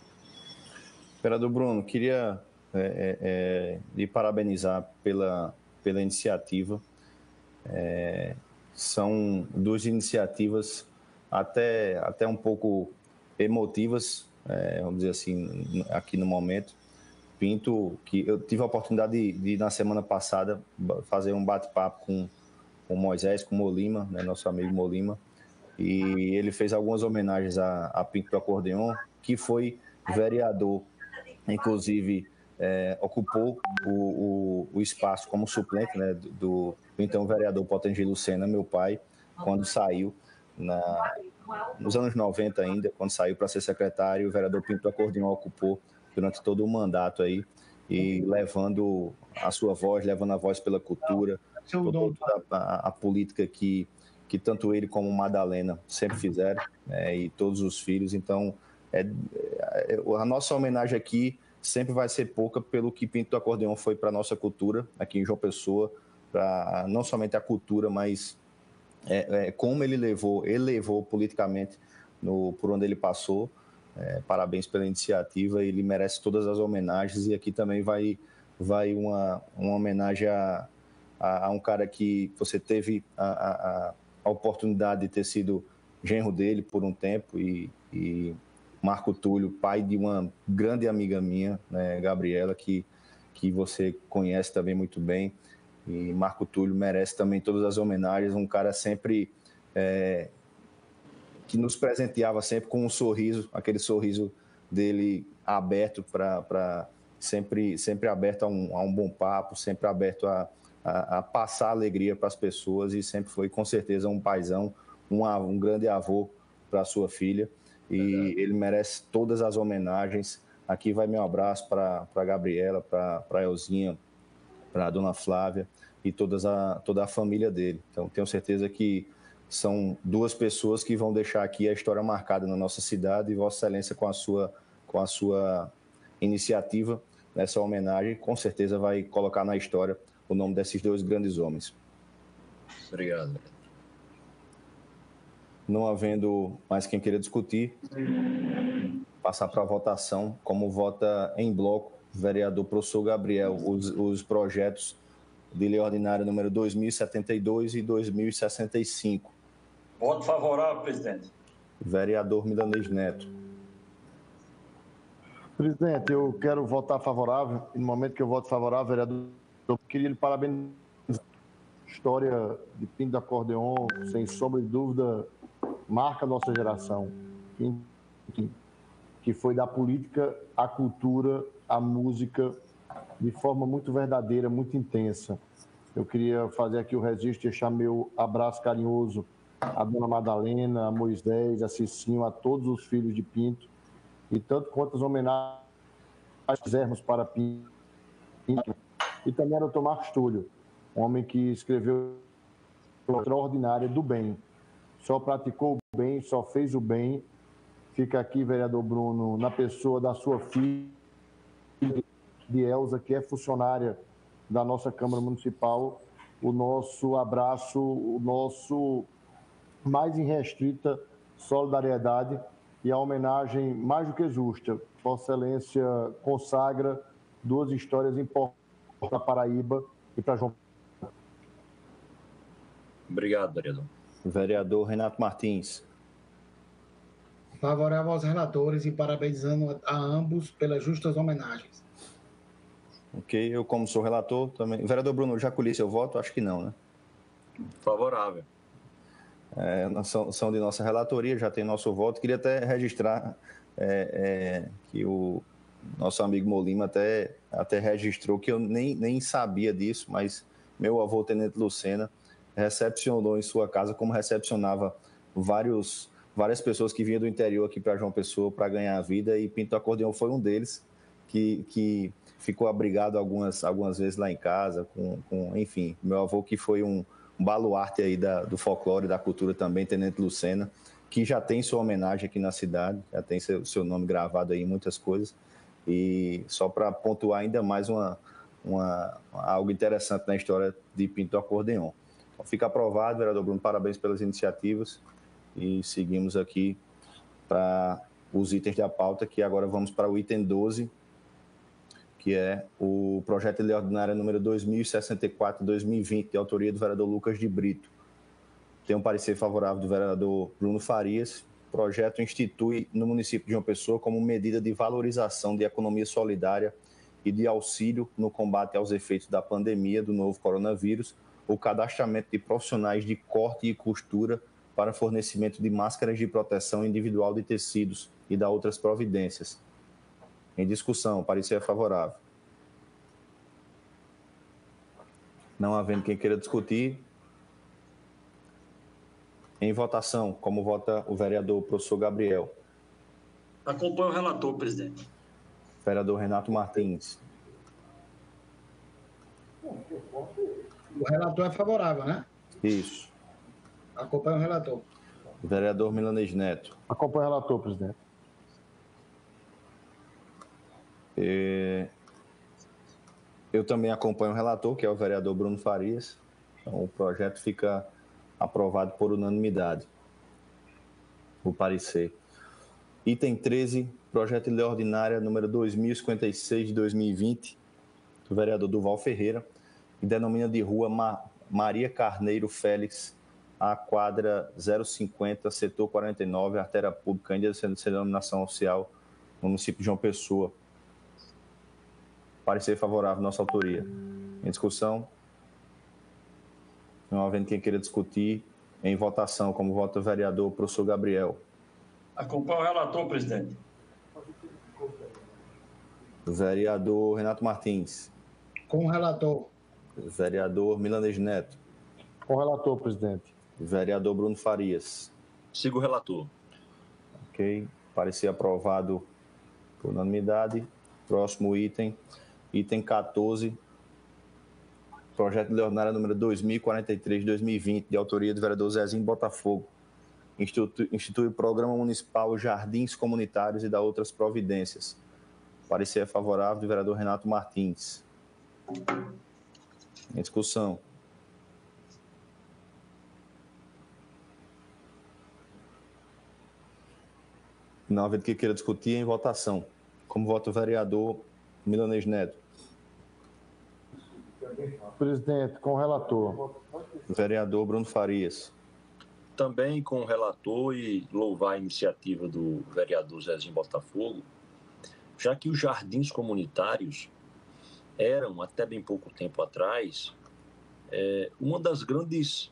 Vereador Bruno, queria é, é, lhe parabenizar pela, pela iniciativa. É, são duas iniciativas até, até um pouco emotivas, é, vamos dizer assim, aqui no momento. Pinto, que eu tive a oportunidade de, de na semana passada, fazer um bate-papo com o Moisés, com o Molima, né, nosso amigo Molima, e ele fez algumas homenagens a, a Pinto do Acordeão, que foi vereador, inclusive é, ocupou o, o, o espaço como suplente, né, do, do então vereador Potengi Lucena, meu pai, quando saiu, na, nos anos noventa ainda, quando saiu para ser secretário, o vereador Pinto do Acordeão ocupou durante todo o mandato aí, e levando a sua voz, levando a voz pela cultura, toda a, a, a política que, que tanto ele como Madalena sempre fizeram, né, e todos os filhos. Então, é, é, a nossa homenagem aqui sempre vai ser pouca pelo que Pinto do Acordeão foi para a nossa cultura, aqui em João Pessoa, para não somente a cultura, mas é, é, como ele levou, ele levou politicamente no, por onde ele passou. É, parabéns pela iniciativa, ele merece todas as homenagens, e aqui também vai, vai uma, uma homenagem a, a, a um cara que você teve a, a, a oportunidade de ter sido genro dele por um tempo, e, e Marco Túlio, pai de uma grande amiga minha, né, Gabriela, que, que você conhece também muito bem, e Marco Túlio merece também todas as homenagens, um cara sempre... É, que nos presenteava sempre com um sorriso, aquele sorriso dele aberto para sempre, sempre aberto a um, a um bom papo, sempre aberto a, a, a passar alegria para as pessoas, e sempre foi, com certeza, um paizão, um, um grande avô para a sua filha, e Verdade. Ele merece todas as homenagens, Aqui vai meu abraço para a Gabriela, para a Elzinha, para a dona Flávia e todas a, toda a família dele. Então, tenho certeza que são duas pessoas que vão deixar aqui a história marcada na nossa cidade, e Vossa Excelência, com a sua, com a sua iniciativa nessa homenagem, com certeza vai colocar na história o nome desses dois grandes homens. Obrigado. Não havendo mais quem queira discutir, passar para a votação, como vota em bloco o vereador professor Gabriel, os, os projetos de lei ordinária número dois mil e setenta e dois e dois mil e sessenta e cinco. Voto favorável, presidente. Vereador Milanês Neto. Presidente, eu quero votar favorável. E no momento que eu voto favorável, vereador, eu queria lhe parabenizar. História de Pinto do Acordeon, sem sombra de dúvida, marca a nossa geração. Que, que foi da política à cultura, à música, de forma muito verdadeira, muito intensa. Eu queria fazer aqui o registro, deixar meu abraço carinhoso à dona Madalena, a Moisés, a Cicinho, a todos os filhos de Pinto, e tanto quantas homenagens fizermos para Pinto, e também ao doutor Marcos Túlio, homem que escreveu extraordinária do bem, só praticou o bem, só fez o bem. Fica aqui, vereador Bruno, na pessoa da sua filha, de Elza, que é funcionária da nossa Câmara Municipal, o nosso abraço, o nosso mais irrestrita solidariedade e a homenagem mais do que justa. Vossa Excelência consagra duas histórias importantes para a Paraíba e para João. Obrigado, vereador. Vereador Renato Martins. Favorável aos relatores e parabenizando a ambos pelas justas homenagens. Ok, eu como sou relator também. Vereador Bruno, já colhi seu voto? Acho que não, né? Favorável. É, são, são de nossa relatoria, já tem nosso voto. Queria até registrar é, é, que o nosso amigo Molima até, até registrou, que eu nem, nem sabia disso, mas meu avô, Tenente Lucena, recepcionou em sua casa, como recepcionava vários, várias pessoas que vinham do interior aqui para João Pessoa para ganhar a vida, e Pinto do Acordeão foi um deles, que, que ficou abrigado algumas, algumas vezes lá em casa, com, com, enfim, meu avô que foi um, um baluarte aí da, do folclore e da cultura também, Tenente Lucena, que já tem sua homenagem aqui na cidade, já tem seu, seu nome gravado aí em muitas coisas, e só para pontuar ainda mais uma, uma, algo interessante na história de Pinto do Acordeão. Então, fica aprovado, vereador Bruno, parabéns pelas iniciativas, e seguimos aqui para os itens da pauta, que agora vamos para o item doze, que é o projeto de lei ordinária número dois mil e sessenta e quatro de dois mil e vinte, de autoria do vereador Lucas de Brito. Tem um parecer favorável do vereador Bruno Farias. O projeto institui no município de João Pessoa como medida de valorização de economia solidária e de auxílio no combate aos efeitos da pandemia do novo coronavírus, o cadastramento de profissionais de corte e costura para fornecimento de máscaras de proteção individual de tecidos e da outras providências. Em discussão, parecer favorável. Não havendo quem queira discutir, em votação, como vota o vereador professor Gabriel. Acompanho o relator, presidente. Vereador Renato Martins. O relator é favorável, né? Isso. Acompanho o relator. Vereador Milanês Neto. Acompanho o relator, presidente. Eu também acompanho o relator, que é o vereador Bruno Farias. Então, o projeto fica aprovado por unanimidade. O parecer. Item treze, projeto de lei ordinária número dois mil e cinquenta e seis de dois mil e vinte, do vereador Duval Ferreira, que denomina de rua Ma- Maria Carneiro Félix, a quadra zero cinquenta, setor quarenta e nove, artéria pública, ainda sendo de denominação oficial, no município de João Pessoa. Parecer favorável, nossa autoria. Em discussão? Não havendo quem queira discutir, em votação, como vota o vereador professor Gabriel. Acompanho o relator, presidente. Vereador Renato Martins. Com o relator. Vereador Milanês Neto. Com o relator, presidente. Vereador Bruno Farias. Sigo o relator. Ok. Parecer aprovado Por unanimidade. Próximo item, item quatorze, projeto de lei ordinária número dois mil e quarenta e três de dois mil e vinte, de autoria do vereador Zezinho Botafogo. Institui, institui o Programa Municipal Jardins Comunitários e dá outras providências. Parecer favorável do vereador Renato Martins. Em discussão. Não havendo que queira discutir, em votação. Como vota o vereador Milanês Neto? Presidente, com o relator. Vereador Bruno Farias. Também com o relator e louvar a iniciativa do vereador Zezinho Botafogo, já que os jardins comunitários eram, até bem pouco tempo atrás, é, uma das grandes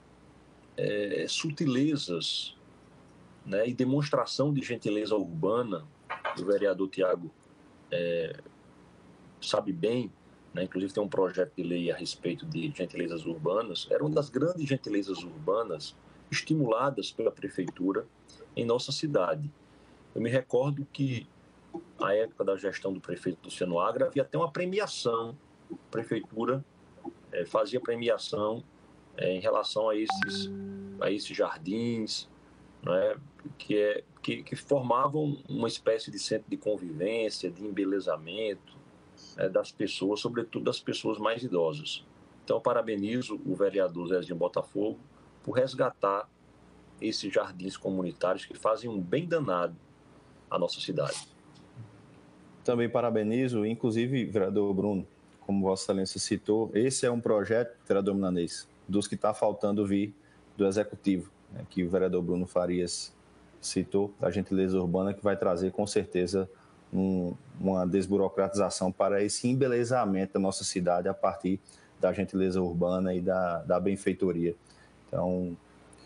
é, sutilezas, né, e demonstração de gentileza urbana. O vereador Tiago é, sabe bem, né, inclusive tem um projeto de lei a respeito de gentilezas urbanas, era uma das grandes gentilezas urbanas estimuladas pela prefeitura em nossa cidade. Eu me recordo que, à época da gestão do prefeito Luciano Agra, havia até uma premiação, a prefeitura é, fazia premiação é, em relação a esses, a esses jardins, né, que, é, que, que formavam uma espécie de centro de convivência, de embelezamento é, das pessoas, sobretudo das pessoas mais idosas. Então, parabenizo o vereador Zezinho Botafogo por resgatar esses jardins comunitários que fazem um bem danado à nossa cidade. Também parabenizo, inclusive, vereador Bruno, como Vossa Excelência citou, esse é um projeto, vereador Milanês, dos que está faltando vir do Executivo, né, que o vereador Bruno Farias citou, da gentileza urbana, que vai trazer, com certeza, um, uma desburocratização para esse embelezamento da nossa cidade a partir da gentileza urbana e da, da benfeitoria. Então,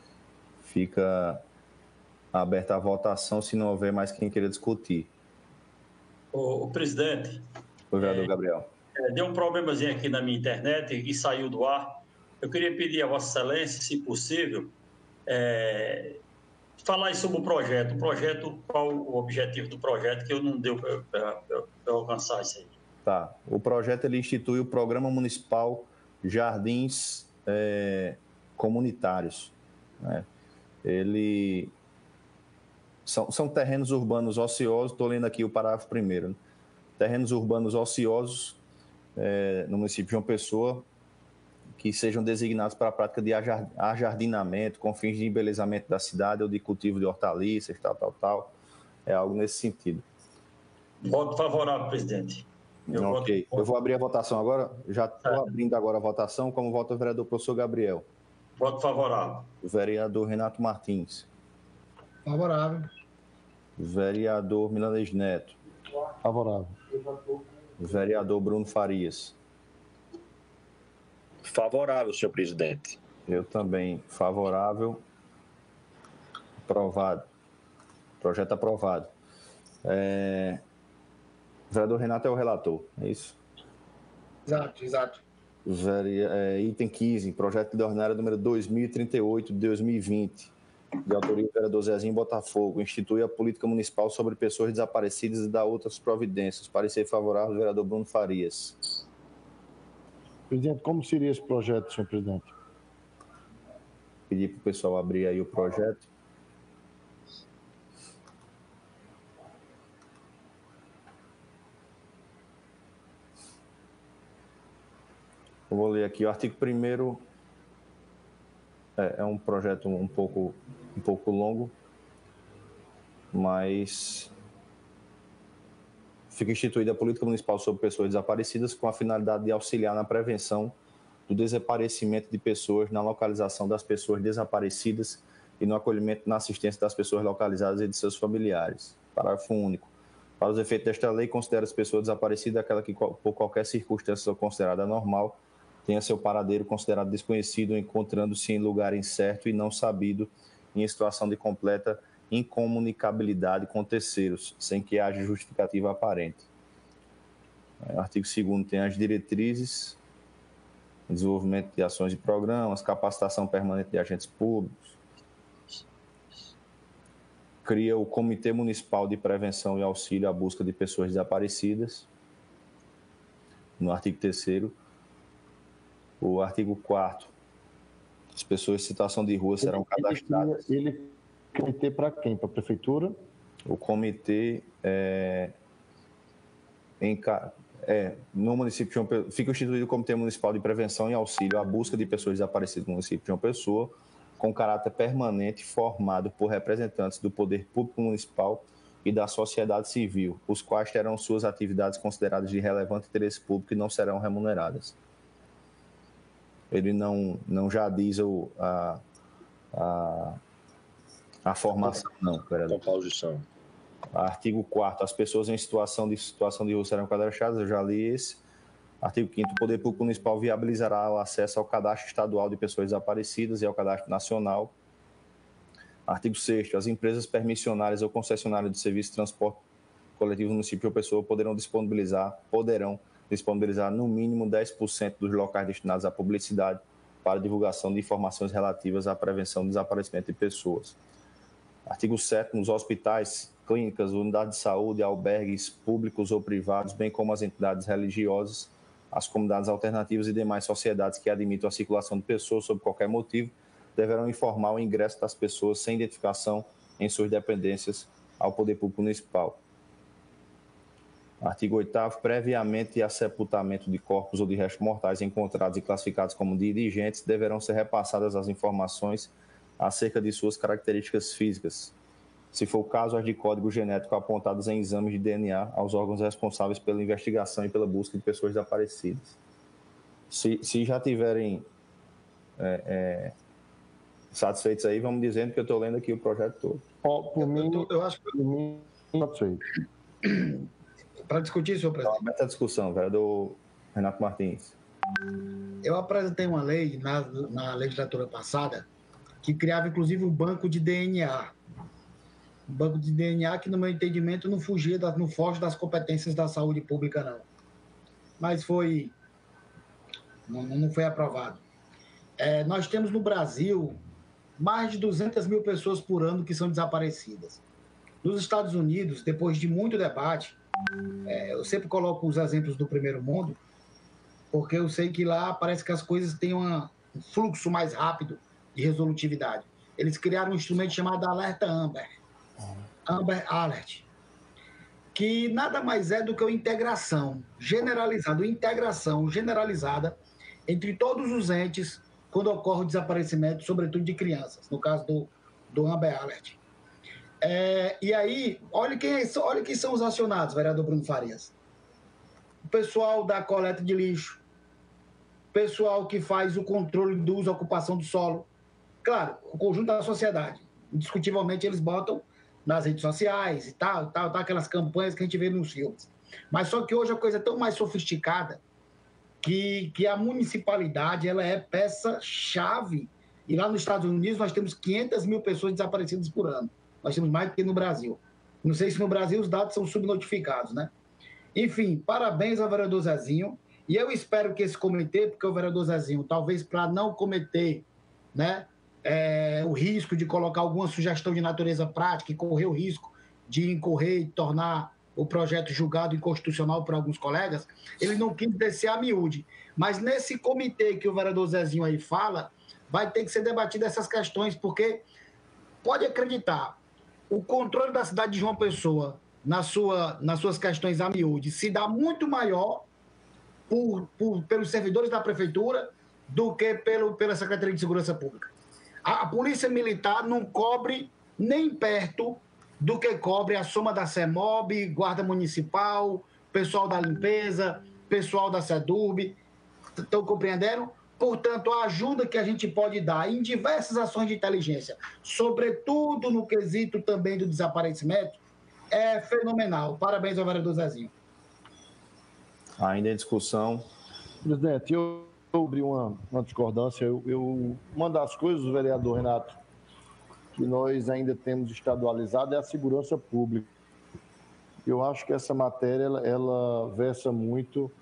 fica aberta a votação, se não houver mais quem queira discutir. O, o presidente... O vereador é, Gabriel. É, deu um problemazinho aqui na minha internet e saiu do ar. Eu queria pedir a Vossa Excelência, se possível, é, falar sobre o projeto. O projeto, qual o objetivo do projeto, que eu não deu para alcançar isso aí. Tá. O projeto ele institui o Programa Municipal Jardins é, Comunitários, né? Ele são, são terrenos urbanos ociosos. Estou lendo aqui o parágrafo primeiro. Né? Terrenos urbanos ociosos é, no município de João Pessoa, que sejam designados para a prática de ajardinamento com fins de embelezamento da cidade ou de cultivo de hortaliças, tal, tal, tal. É algo nesse sentido. Voto favorável, presidente. Eu ok. Voto... Eu vou abrir a votação agora. Já estou é. abrindo agora a votação. Como vota o vereador professor Gabriel? Voto favorável. O vereador Renato Martins. Favorável. O vereador Milanês Neto. Favorável. O vereador Bruno Farias. Favorável, senhor presidente. Eu também. Favorável. Aprovado. Projeto aprovado. É... O vereador Renato é o relator, é isso? Exato, exato. Vere... É, item quinze, projeto de ordinária número dois mil e trinta e oito de dois mil e vinte, de autoria do vereador Zezinho Botafogo, institui a política municipal sobre pessoas desaparecidas e dá outras providências. Parecer favorável do vereador Bruno Farias. Presidente, como seria esse projeto, senhor presidente? Pedir para o pessoal abrir aí o projeto. Eu vou ler aqui. O artigo primeiro é, é um projeto um pouco, um pouco longo, mas fica instituída a política municipal sobre pessoas desaparecidas com a finalidade de auxiliar na prevenção do desaparecimento de pessoas, na localização das pessoas desaparecidas e no acolhimento e na assistência das pessoas localizadas e de seus familiares. Parágrafo único. Para os efeitos desta lei, considera as pessoas desaparecidas aquela que, por qualquer circunstância, são considerada normal, tenha seu paradeiro considerado desconhecido, encontrando-se em lugar incerto e não sabido, em situação de completa incomunicabilidade com terceiros, sem que haja justificativa aparente. Artigo segundo tem as diretrizes, desenvolvimento de ações e programas, capacitação permanente de agentes públicos. cria o Comitê Municipal de Prevenção e Auxílio à Busca de Pessoas Desaparecidas, no artigo terceiro. O artigo quarto, as pessoas em situação de rua serão cadastradas. Ele, ele comitê para quem? Para a prefeitura? O comitê é, em, é, no município de João Pessoa, fica instituído o Comitê Municipal de Prevenção e Auxílio à Busca de Pessoas Desaparecidas no município de João Pessoa, com caráter permanente, formado por representantes do Poder Público Municipal e da sociedade civil, os quais terão suas atividades consideradas de relevante interesse público e não serão remuneradas. Ele não, não já diz o, a, a, a formação, não, vereador. Composição. Artigo quarto, as pessoas em situação de situação de rua serão cadastradas, eu já li esse. Artigo quinto, o Poder Público Municipal viabilizará o acesso ao cadastro estadual de pessoas desaparecidas e ao cadastro nacional. Artigo sexto, as empresas permissionárias ou concessionárias de serviço de transporte coletivo no município de João Pessoa poderão disponibilizar, poderão disponibilizar no mínimo dez por cento dos locais destinados à publicidade para divulgação de informações relativas à prevenção do desaparecimento de pessoas. Artigo sétimo, os hospitais, clínicas, unidades de saúde, albergues públicos ou privados, bem como as entidades religiosas, as comunidades alternativas e demais sociedades que admitam a circulação de pessoas sob qualquer motivo, deverão informar o ingresso das pessoas sem identificação em suas dependências ao Poder Público Municipal. Artigo oitavo, previamente a sepultamento de corpos ou de restos mortais encontrados e classificados como indigentes, deverão ser repassadas as informações acerca de suas características físicas, se for o caso, as de código genético apontadas em exames de D N A aos órgãos responsáveis pela investigação e pela busca de pessoas desaparecidas. Se, se já tiverem é, é, satisfeitos aí, vamos dizendo que eu estou lendo aqui o projeto todo. Oh, por mim, eu, eu acho que... por mim, satisfeito. Para discutir, senhor presidente. Então, essa discussão, vereador Renato Martins. Eu apresentei uma lei na, na legislatura passada que criava, inclusive, um banco de D N A. Um banco de D N A que, no meu entendimento, não fugia, das, não foge das competências da saúde pública, não. Mas foi... Não, não foi aprovado. É, nós temos no Brasil mais de duzentas mil pessoas por ano que são desaparecidas. Nos Estados Unidos, depois de muito debate, é, eu sempre coloco os exemplos do primeiro mundo, porque eu sei que lá parece que as coisas têm uma, um fluxo mais rápido de resolutividade. Eles criaram um instrumento chamado Alerta Amber, Amber Alert, que nada mais é do que uma integração generalizada, uma integração generalizada entre todos os entes quando ocorre o desaparecimento, sobretudo de crianças, no caso do, do Amber Alert. É, e aí, olha quem, olha quem são os acionados, vereador Bruno Farias. O pessoal da coleta de lixo, o pessoal que faz o controle do uso e ocupação do solo. Claro, o conjunto da sociedade. Indiscutivelmente, eles botam nas redes sociais e tal, tal, tal, aquelas campanhas que a gente vê nos filmes. Mas só que hoje a coisa é tão mais sofisticada que, que a municipalidade ela é peça-chave. E lá nos Estados Unidos nós temos quinhentas mil pessoas desaparecidas por ano. Nós temos mais do que no Brasil. Não sei se no Brasil os dados são subnotificados, né? Enfim, parabéns ao vereador Zezinho. E eu espero que esse comitê, porque o vereador Zezinho, talvez para não cometer, né, é, o risco de colocar alguma sugestão de natureza prática e correr o risco de incorrer e tornar o projeto julgado inconstitucional por alguns colegas, ele não quis descer a miúde. Mas nesse comitê que o vereador Zezinho aí fala, vai ter que ser debatido essas questões, porque pode acreditar, o controle da cidade de João Pessoa na sua, nas suas questões a miúde se dá muito maior por, por, pelos servidores da prefeitura do que pelo, pela Secretaria de Segurança Pública. A, a Polícia Militar não cobre nem perto do que cobre a soma da CEMOB, Guarda Municipal, pessoal da limpeza, pessoal da SEDURB. Estão compreendendo? Portanto, a ajuda que a gente pode dar em diversas ações de inteligência, sobretudo no quesito também do desaparecimento, é fenomenal. Parabéns ao vereador Zezinho. Ainda em discussão. Presidente, eu abri uma, uma discordância. Eu, eu, uma das coisas, vereador Renato, que nós ainda temos estadualizado é a segurança pública. Eu acho que essa matéria ela, ela versa muito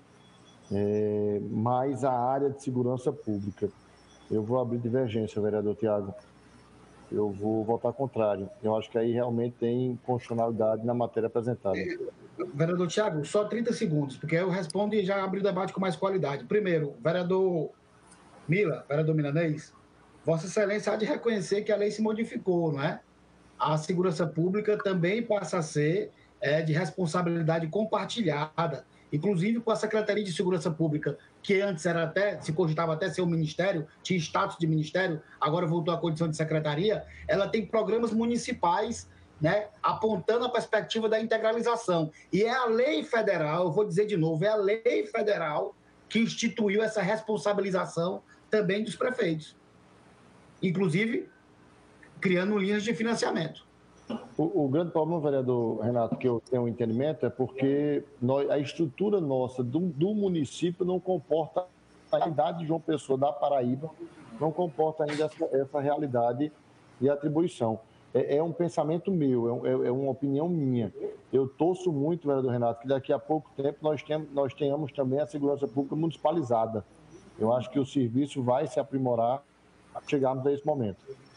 é, mais a área de segurança pública. Eu vou abrir divergência, vereador Tiago. eu vou votar contrário. Eu acho que aí realmente tem constitucionalidade na matéria apresentada. Vereador Tiago, só trinta segundos, porque eu respondo e já abro o debate com mais qualidade. Primeiro, vereador Mila, vereador Milanês, Vossa Excelência há de reconhecer que a lei se modificou, não é? A segurança pública também passa a ser é, de responsabilidade compartilhada, inclusive com a Secretaria de Segurança Pública, que antes era até, se cogitava até ser um ministério, tinha status de ministério, agora voltou à condição de secretaria, ela tem programas municipais, né, apontando a perspectiva da integralização. E é a lei federal, eu vou dizer de novo, é a lei federal que instituiu essa responsabilização também dos prefeitos. Inclusive, criando linhas de financiamento. O, o grande problema, vereador Renato, que eu tenho um entendimento, é porque nós, a estrutura nossa do, do município não comporta, a realidade de João Pessoa, da Paraíba, não comporta ainda essa, essa realidade de atribuição. É, é um pensamento meu, é, é uma opinião minha. Eu torço muito, vereador Renato, que daqui a pouco tempo nós, tem, nós tenhamos também a segurança pública municipalizada. Eu acho que o serviço vai se aprimorar a chegarmos a esse momento.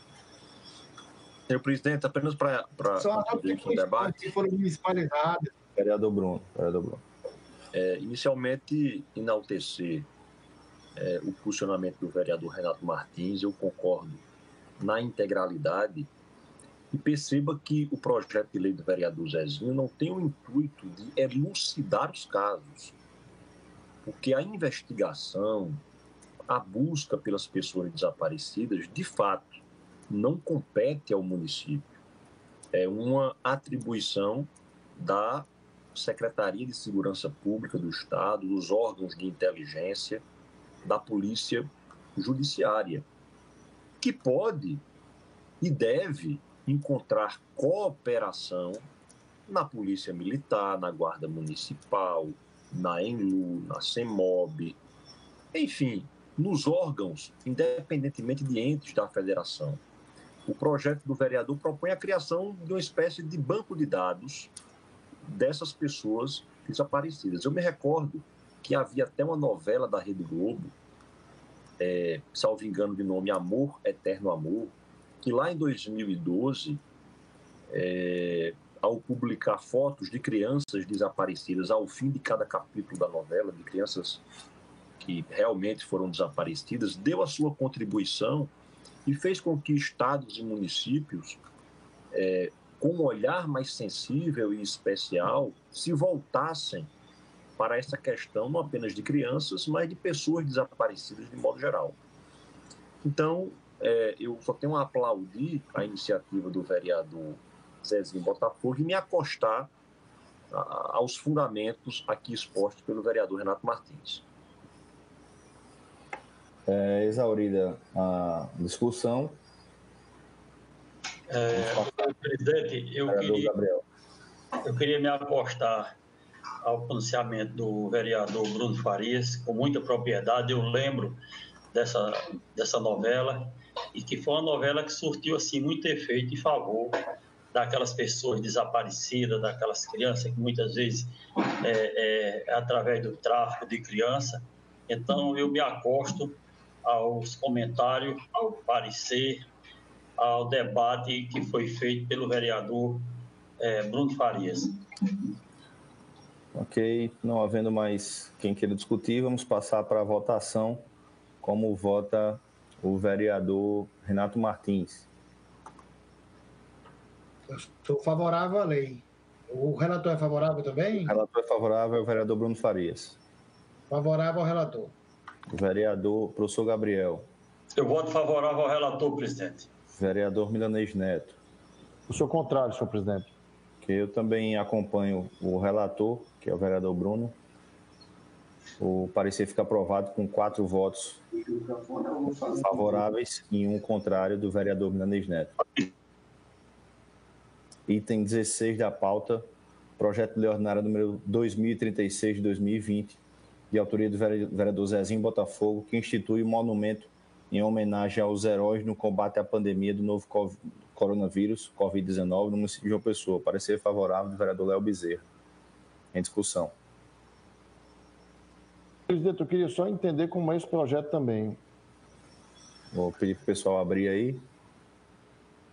Senhor presidente, apenas para concluir aqui o debate. Que foram municipalizadas. Vereador Bruno. Vereador Bruno. É, inicialmente, enaltecer é, o posicionamento do vereador Renato Martins, eu concordo na integralidade, e perceba que o projeto de lei do vereador Zezinho não tem o intuito de elucidar os casos, porque a investigação, a busca pelas pessoas desaparecidas, de fato, não compete ao município. É uma atribuição da Secretaria de Segurança Pública do Estado, dos órgãos de inteligência, da Polícia Judiciária, que pode e deve encontrar cooperação na Polícia Militar, na Guarda Municipal, na ENLU, na CEMOB, enfim, nos órgãos, independentemente de entes da federação. O projeto do vereador propõe a criação de uma espécie de banco de dados dessas pessoas desaparecidas. Eu me recordo que havia até uma novela da Rede Globo, é, salvo engano de nome Amor, Eterno Amor, que lá em dois mil e doze, é, ao publicar fotos de crianças desaparecidas ao fim de cada capítulo da novela, de crianças que realmente foram desaparecidas, deu a sua contribuição e fez com que estados e municípios, é, com um olhar mais sensível e especial, se voltassem para essa questão não apenas de crianças, mas de pessoas desaparecidas de modo geral. Então, é, eu só tenho a aplaudir a iniciativa do vereador Zezinho Botafogo e me acostar a, aos fundamentos aqui expostos pelo vereador Renato Martins. É, exaurida a discussão. É, presidente, eu queria, eu queria me acostar ao pronunciamento do vereador Bruno Farias, com muita propriedade. Eu lembro dessa, dessa novela, e que foi uma novela que surtiu assim, muito efeito em favor daquelas pessoas desaparecidas, daquelas crianças que muitas vezes é, é através do tráfico de criança. Então, eu me acosto aos comentários, ao parecer, ao debate que foi feito pelo vereador é, Bruno Farias. Ok, não havendo mais quem queira discutir, vamos passar para a votação, como vota o vereador Renato Martins. Eu sou favorável à lei. O relator é favorável também? O relator é favorável ao vereador Bruno Farias. Favorável ao relator. O vereador professor Gabriel. Eu voto favorável ao relator, presidente. Vereador Milanês Neto. O senhor contrário, senhor presidente. Que eu também acompanho o relator, que é o vereador Bruno. O parecer fica aprovado com quatro votos favoráveis e um contrário do vereador Milanês Neto. Item dezesseis da pauta, projeto de lei ordinária número dois mil e trinta e seis de dois mil e vinte, de autoria do vereador Zezinho Botafogo, que institui um monumento em homenagem aos heróis no combate à pandemia do novo coronavírus, covid dezenove, no município de João Pessoa. Parecer favorável do vereador Léo Bezerra. Em discussão. Presidente, eu queria só entender como é esse projeto também. Vou pedir para o pessoal abrir aí.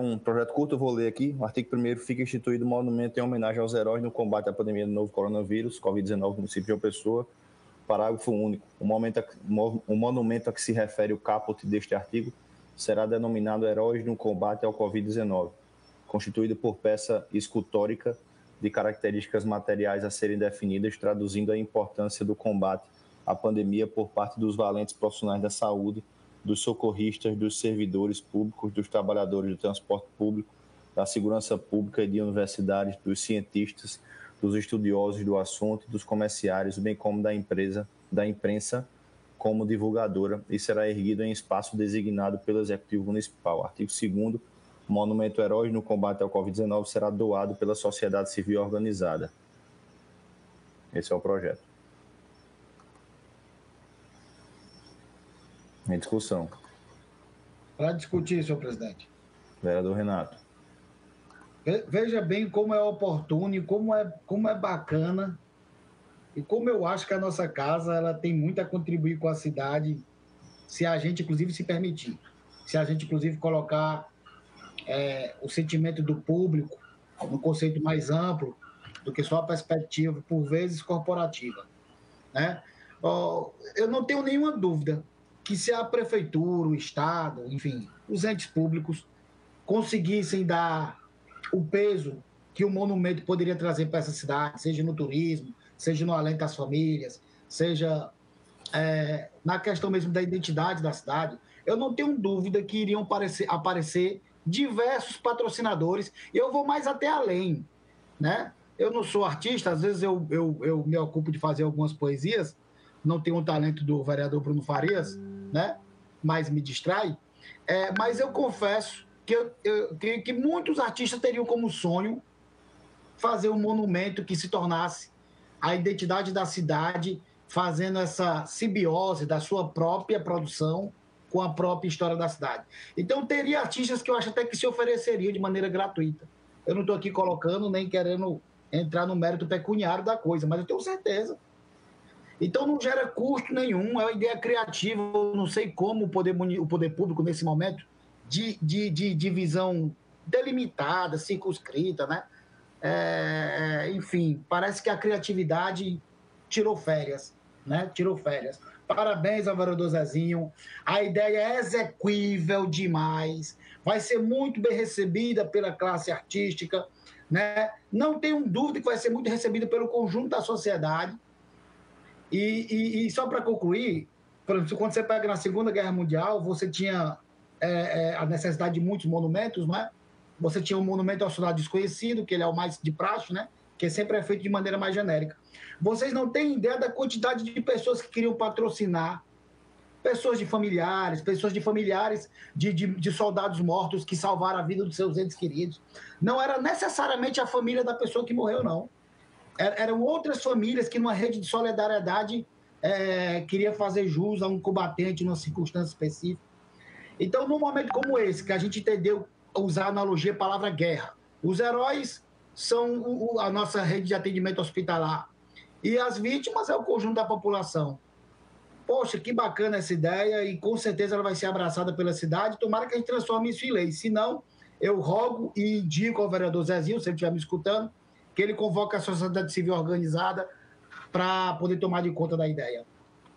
um projeto curto, eu vou ler aqui. O artigo primeiro, fica instituído um monumento em homenagem aos heróis no combate à pandemia do novo coronavírus, covid dezenove, no município de João Pessoa. Parágrafo único. O, momento a, o monumento a que se refere o caput deste artigo será denominado Heróis no Combate ao covid dezenove, constituído por peça escultórica de características materiais a serem definidas, traduzindo a importância do combate à pandemia por parte dos valentes profissionais da saúde, dos socorristas, dos servidores públicos, dos trabalhadores do transporte público, da segurança pública e de universidades, dos cientistas, dos estudiosos do assunto, dos comerciários, bem como da empresa, da imprensa como divulgadora, e será erguido em espaço designado pelo Executivo Municipal. Artigo segundo, o monumento Heróis no Combate ao covid dezenove será doado pela sociedade civil organizada. Esse é o projeto. Em discussão. Para discutir, senhor presidente. Vereador Renato. Veja bem como é oportuno e como é, como é bacana e como eu acho que a nossa casa ela tem muito a contribuir com a cidade, se a gente, inclusive, se permitir. Se a gente, inclusive, colocar é, o sentimento do público num conceito mais amplo do que só a perspectiva, por vezes, corporativa. Né? Oh, eu não tenho nenhuma dúvida que se a prefeitura, o Estado, enfim, os entes públicos conseguissem dar o peso que o monumento poderia trazer para essa cidade, seja no turismo, seja no alento às famílias, seja é, na questão mesmo da identidade da cidade, eu não tenho dúvida que iriam aparecer, aparecer diversos patrocinadores, e eu vou mais até além, né? Eu não sou artista, às vezes eu, eu, eu me ocupo de fazer algumas poesias, não tenho o talento do vereador Bruno Farias, né? Mas me distrai, é, mas eu confesso que, eu, eu, que, que muitos artistas teriam como sonho fazer um monumento que se tornasse a identidade da cidade, fazendo essa simbiose da sua própria produção com a própria história da cidade. Então, teria artistas que eu acho até que se ofereceriam de maneira gratuita. Eu não estou aqui colocando nem querendo entrar no mérito pecuniário da coisa, mas eu tenho certeza. Então, não gera custo nenhum, é uma ideia criativa, eu não sei como o poder, o poder público, nesse momento, de, de, de, de visão delimitada, circunscrita, né? É, enfim, parece que a criatividade tirou férias, né? Tirou férias. Parabéns ao vereador Zezinho, a ideia é exequível demais, vai ser muito bem recebida pela classe artística, né? Não tenho dúvida que vai ser muito recebida pelo conjunto da sociedade. E, e, e só para concluir, por exemplo, quando você pega na Segunda Guerra Mundial, você tinha é, é, a necessidade de muitos monumentos, não é? Você tinha um monumento ao soldado desconhecido, que ele é o mais de praxe, né? Que sempre é feito de maneira mais genérica. Vocês não têm ideia da quantidade de pessoas que queriam patrocinar, pessoas de familiares, pessoas de familiares de, de, de soldados mortos que salvaram a vida dos seus entes queridos. Não era necessariamente a família da pessoa que morreu, não. Eram outras famílias que, numa rede de solidariedade, é, queria fazer jus a um combatente numa circunstância específica. Então, num momento como esse, que a gente entendeu usar a analogia a palavra guerra, os heróis são o, a nossa rede de atendimento hospitalar e as vítimas é o conjunto da população. Poxa, que bacana essa ideia e com certeza ela vai ser abraçada pela cidade. Tomara que a gente transforme isso em lei. Se não, eu rogo e indico ao vereador Zezinho, se ele estiver me escutando, que ele convoque a sociedade civil organizada para poder tomar de conta da ideia.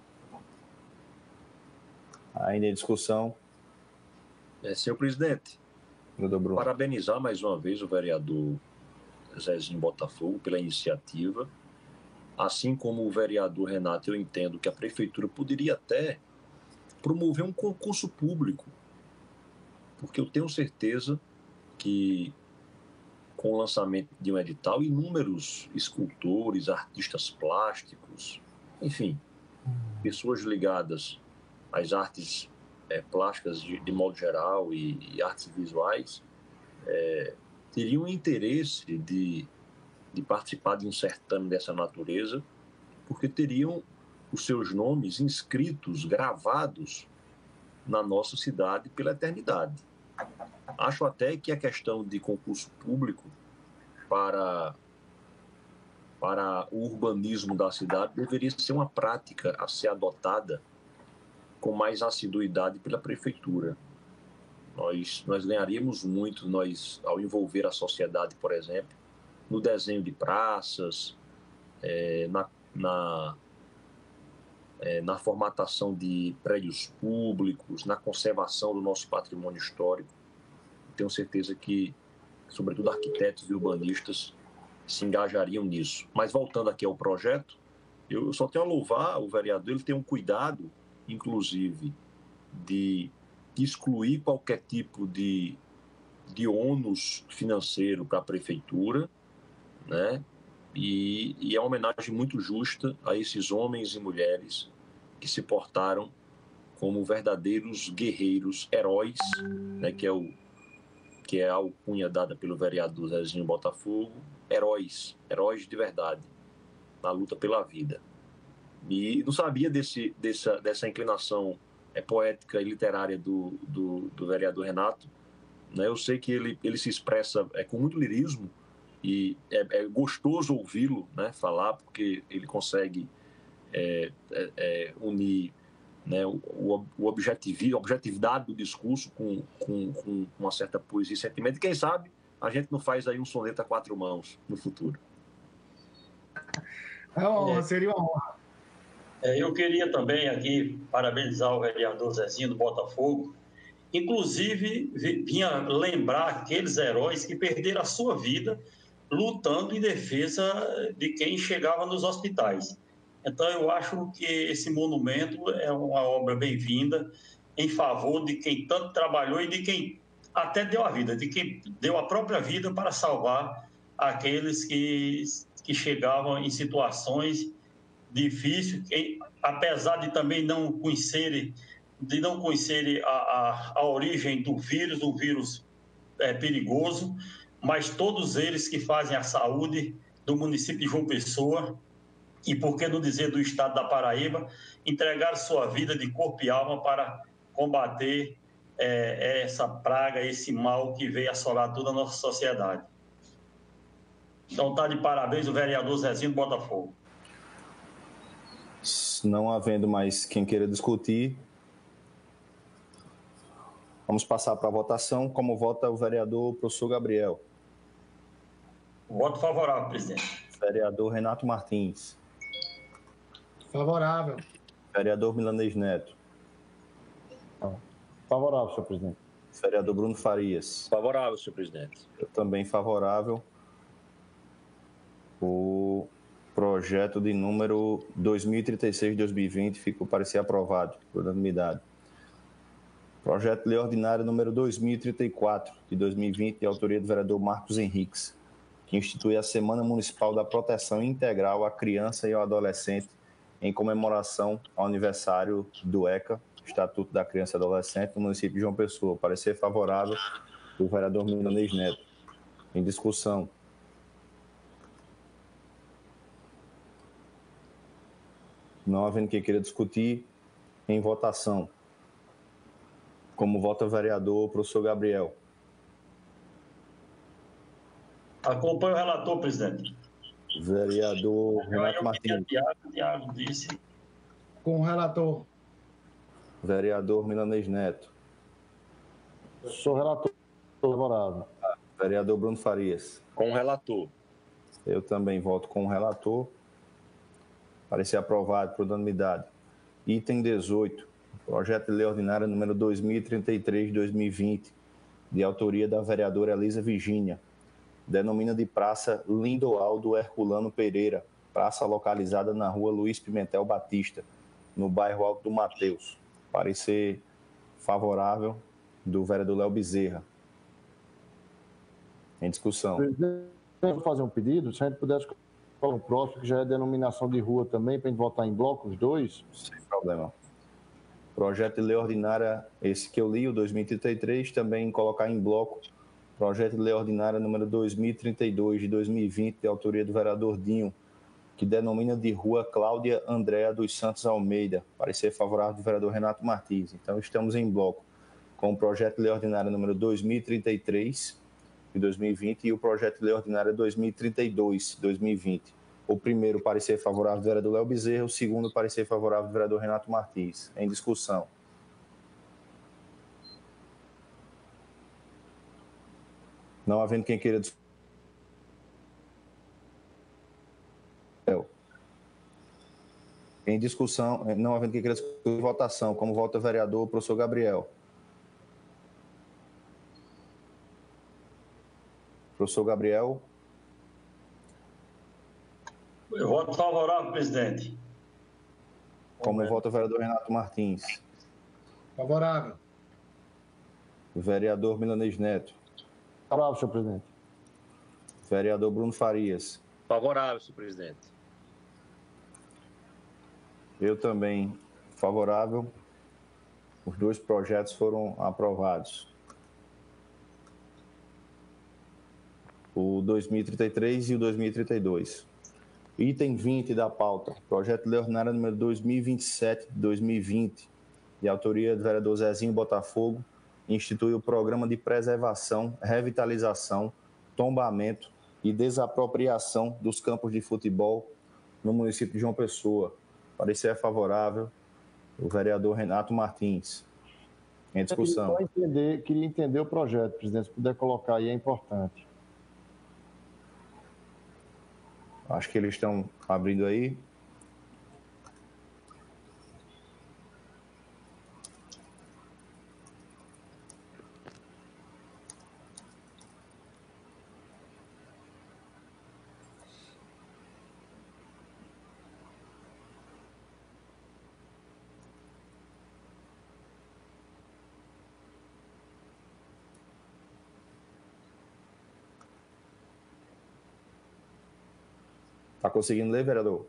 Ainda em discussão. É, senhor presidente, Bruno. Parabenizar mais uma vez o vereador Zezinho Botafogo pela iniciativa. Assim como o vereador Renato, eu entendo que a prefeitura poderia até promover um concurso público, porque eu tenho certeza que com o lançamento de um edital, inúmeros escultores, artistas plásticos, enfim, pessoas ligadas às artes é, plásticas de, de modo geral e, e artes visuais é, teriam interesse de, de participar de um certame dessa natureza, porque teriam os seus nomes inscritos, gravados na nossa cidade pela eternidade. Acho até que a questão de concurso público para, para o urbanismo da cidade deveria ser uma prática a ser adotada com mais assiduidade pela prefeitura. Nós, nós ganharíamos muito nós, ao envolver a sociedade, por exemplo, no desenho de praças, é, na, na, é, na formatação de prédios públicos, na conservação do nosso patrimônio histórico. Tenho certeza que, sobretudo, arquitetos e urbanistas se engajariam nisso. Mas, voltando aqui ao projeto, eu só tenho a louvar o vereador, ele tem um cuidado, inclusive, de excluir qualquer tipo de, de ônus financeiro para a prefeitura, né? E, e é uma homenagem muito justa a esses homens e mulheres que se portaram como verdadeiros guerreiros, heróis, né? que, é o, que é a alcunha dada pelo vereador Zezinho Botafogo, heróis, heróis de verdade, na luta pela vida. E não sabia desse, dessa, dessa inclinação é, poética e literária do, do, do vereador Renato. Né? Eu sei que ele, ele se expressa é, com muito lirismo e é, é gostoso ouvi-lo, né, falar, porque ele consegue é, é, é, unir, né, o, o objetivi, a objetividade do discurso com, com, com uma certa poesia e sentimento. E quem sabe a gente não faz aí um soneto a quatro mãos no futuro. É uma honra, seria uma honra. Eu queria também aqui parabenizar o vereador Zezinho do Botafogo. Inclusive, vinha lembrar aqueles heróis que perderam a sua vida lutando em defesa de quem chegava nos hospitais. Então, eu acho que esse monumento é uma obra bem-vinda em favor de quem tanto trabalhou e de quem até deu a vida, de quem deu a própria vida para salvar aqueles que, que chegavam em situações difíceis, que, apesar de também não conhecerem, de não conhecerem a, a, a origem do vírus, um vírus é, perigoso, mas todos eles que fazem a saúde do município de João Pessoa, e por que não dizer do estado da Paraíba, entregaram sua vida de corpo e alma para combater é, essa praga, esse mal que veio assolar toda a nossa sociedade. Então, está de parabéns o vereador Zezinho do Botafogo. Não havendo mais quem queira discutir, vamos passar para a votação. Como vota o vereador professor Gabriel? Voto favorável, presidente. Vereador Renato Martins. Favorável. Vereador Milanês Neto. Favorável, senhor presidente. Vereador Bruno Farias. Favorável, senhor presidente. Eu também favorável. O projeto de número dois mil e trinta e seis de dois mil e vinte ficou para ser aprovado por unanimidade. Projeto de lei ordinário número dois mil e trinta e quatro de dois mil e vinte, de autoria do vereador Marcos Henriques, que institui a Semana Municipal da Proteção Integral à Criança e ao Adolescente em comemoração ao aniversário do ECA, Estatuto da Criança e Adolescente, no município de João Pessoa. Parecer favorável do vereador Milanês Neto. Em discussão. Não havendo quem queira discutir, em votação. Como vota o vereador professor Gabriel? Acompanho o relator, presidente. Vereador Renato Martins. Tiago, Tiago disse. Com o relator. Vereador Milanês Neto. Sou relator favorável. Vereador Bruno Farias. Com o relator. Eu também voto com o relator. Parecer aprovado por unanimidade. Item dezoito. Projeto de lei ordinária número dois mil e trinta e três de dois mil e vinte, de autoria da vereadora Elisa Virgínia. Denomina de Praça Lindoaldo Herculano Pereira, praça localizada na rua Luiz Pimentel Batista, no bairro Alto do Mateus. Parecer favorável do vereador Léo Bezerra. Em discussão. Presidente, vou fazer um pedido, se a gente pudesse colocar o próximo, que já é denominação de rua também, para a gente votar em bloco, os dois. Sem problema. Projeto de lei ordinária, esse que eu li, o dois mil e trinta e três, também colocar em bloco. Projeto de lei ordinária número dois mil e trinta e dois de dois mil e vinte, de autoria do vereador Dinho, que denomina de rua Cláudia Andréa dos Santos Almeida. Parecer favorável do vereador Renato Martins. Então, estamos em bloco com o projeto de lei ordinária número dois mil e trinta e três de dois mil e vinte e o projeto de lei ordinária dois mil e trinta e dois de dois mil e vinte. O primeiro, parecer favorável do vereador Léo Bezerra, o segundo, parecer favorável do vereador Renato Martins. Em discussão. Não havendo quem queira discutir. Em discussão, não havendo quem queira discutir, votação. Como vota o vereador, o professor Gabriel. Professor Gabriel. Eu voto favorável, presidente. Como vota o vereador Renato Martins. Favorável. O vereador Milanês Neto. Favorável, senhor presidente. Vereador Bruno Farias. Favorável, senhor presidente. Eu também favorável. Os dois projetos foram aprovados. O dois mil e trinta e três e o dois mil e trinta e dois. Item vinte da pauta. Projeto de lei ordinária número dois mil e vinte e sete de dois mil e vinte, de autoria do vereador Zezinho Botafogo, institui o Programa de Preservação, Revitalização, Tombamento e Desapropriação dos campos de futebol no município de João Pessoa. Parecer favorável, o vereador Renato Martins. Em discussão. Eu queria entender, queria entender o projeto, presidente, se puder colocar aí, é importante. Acho que eles estão abrindo aí. Está conseguindo ler, vereador?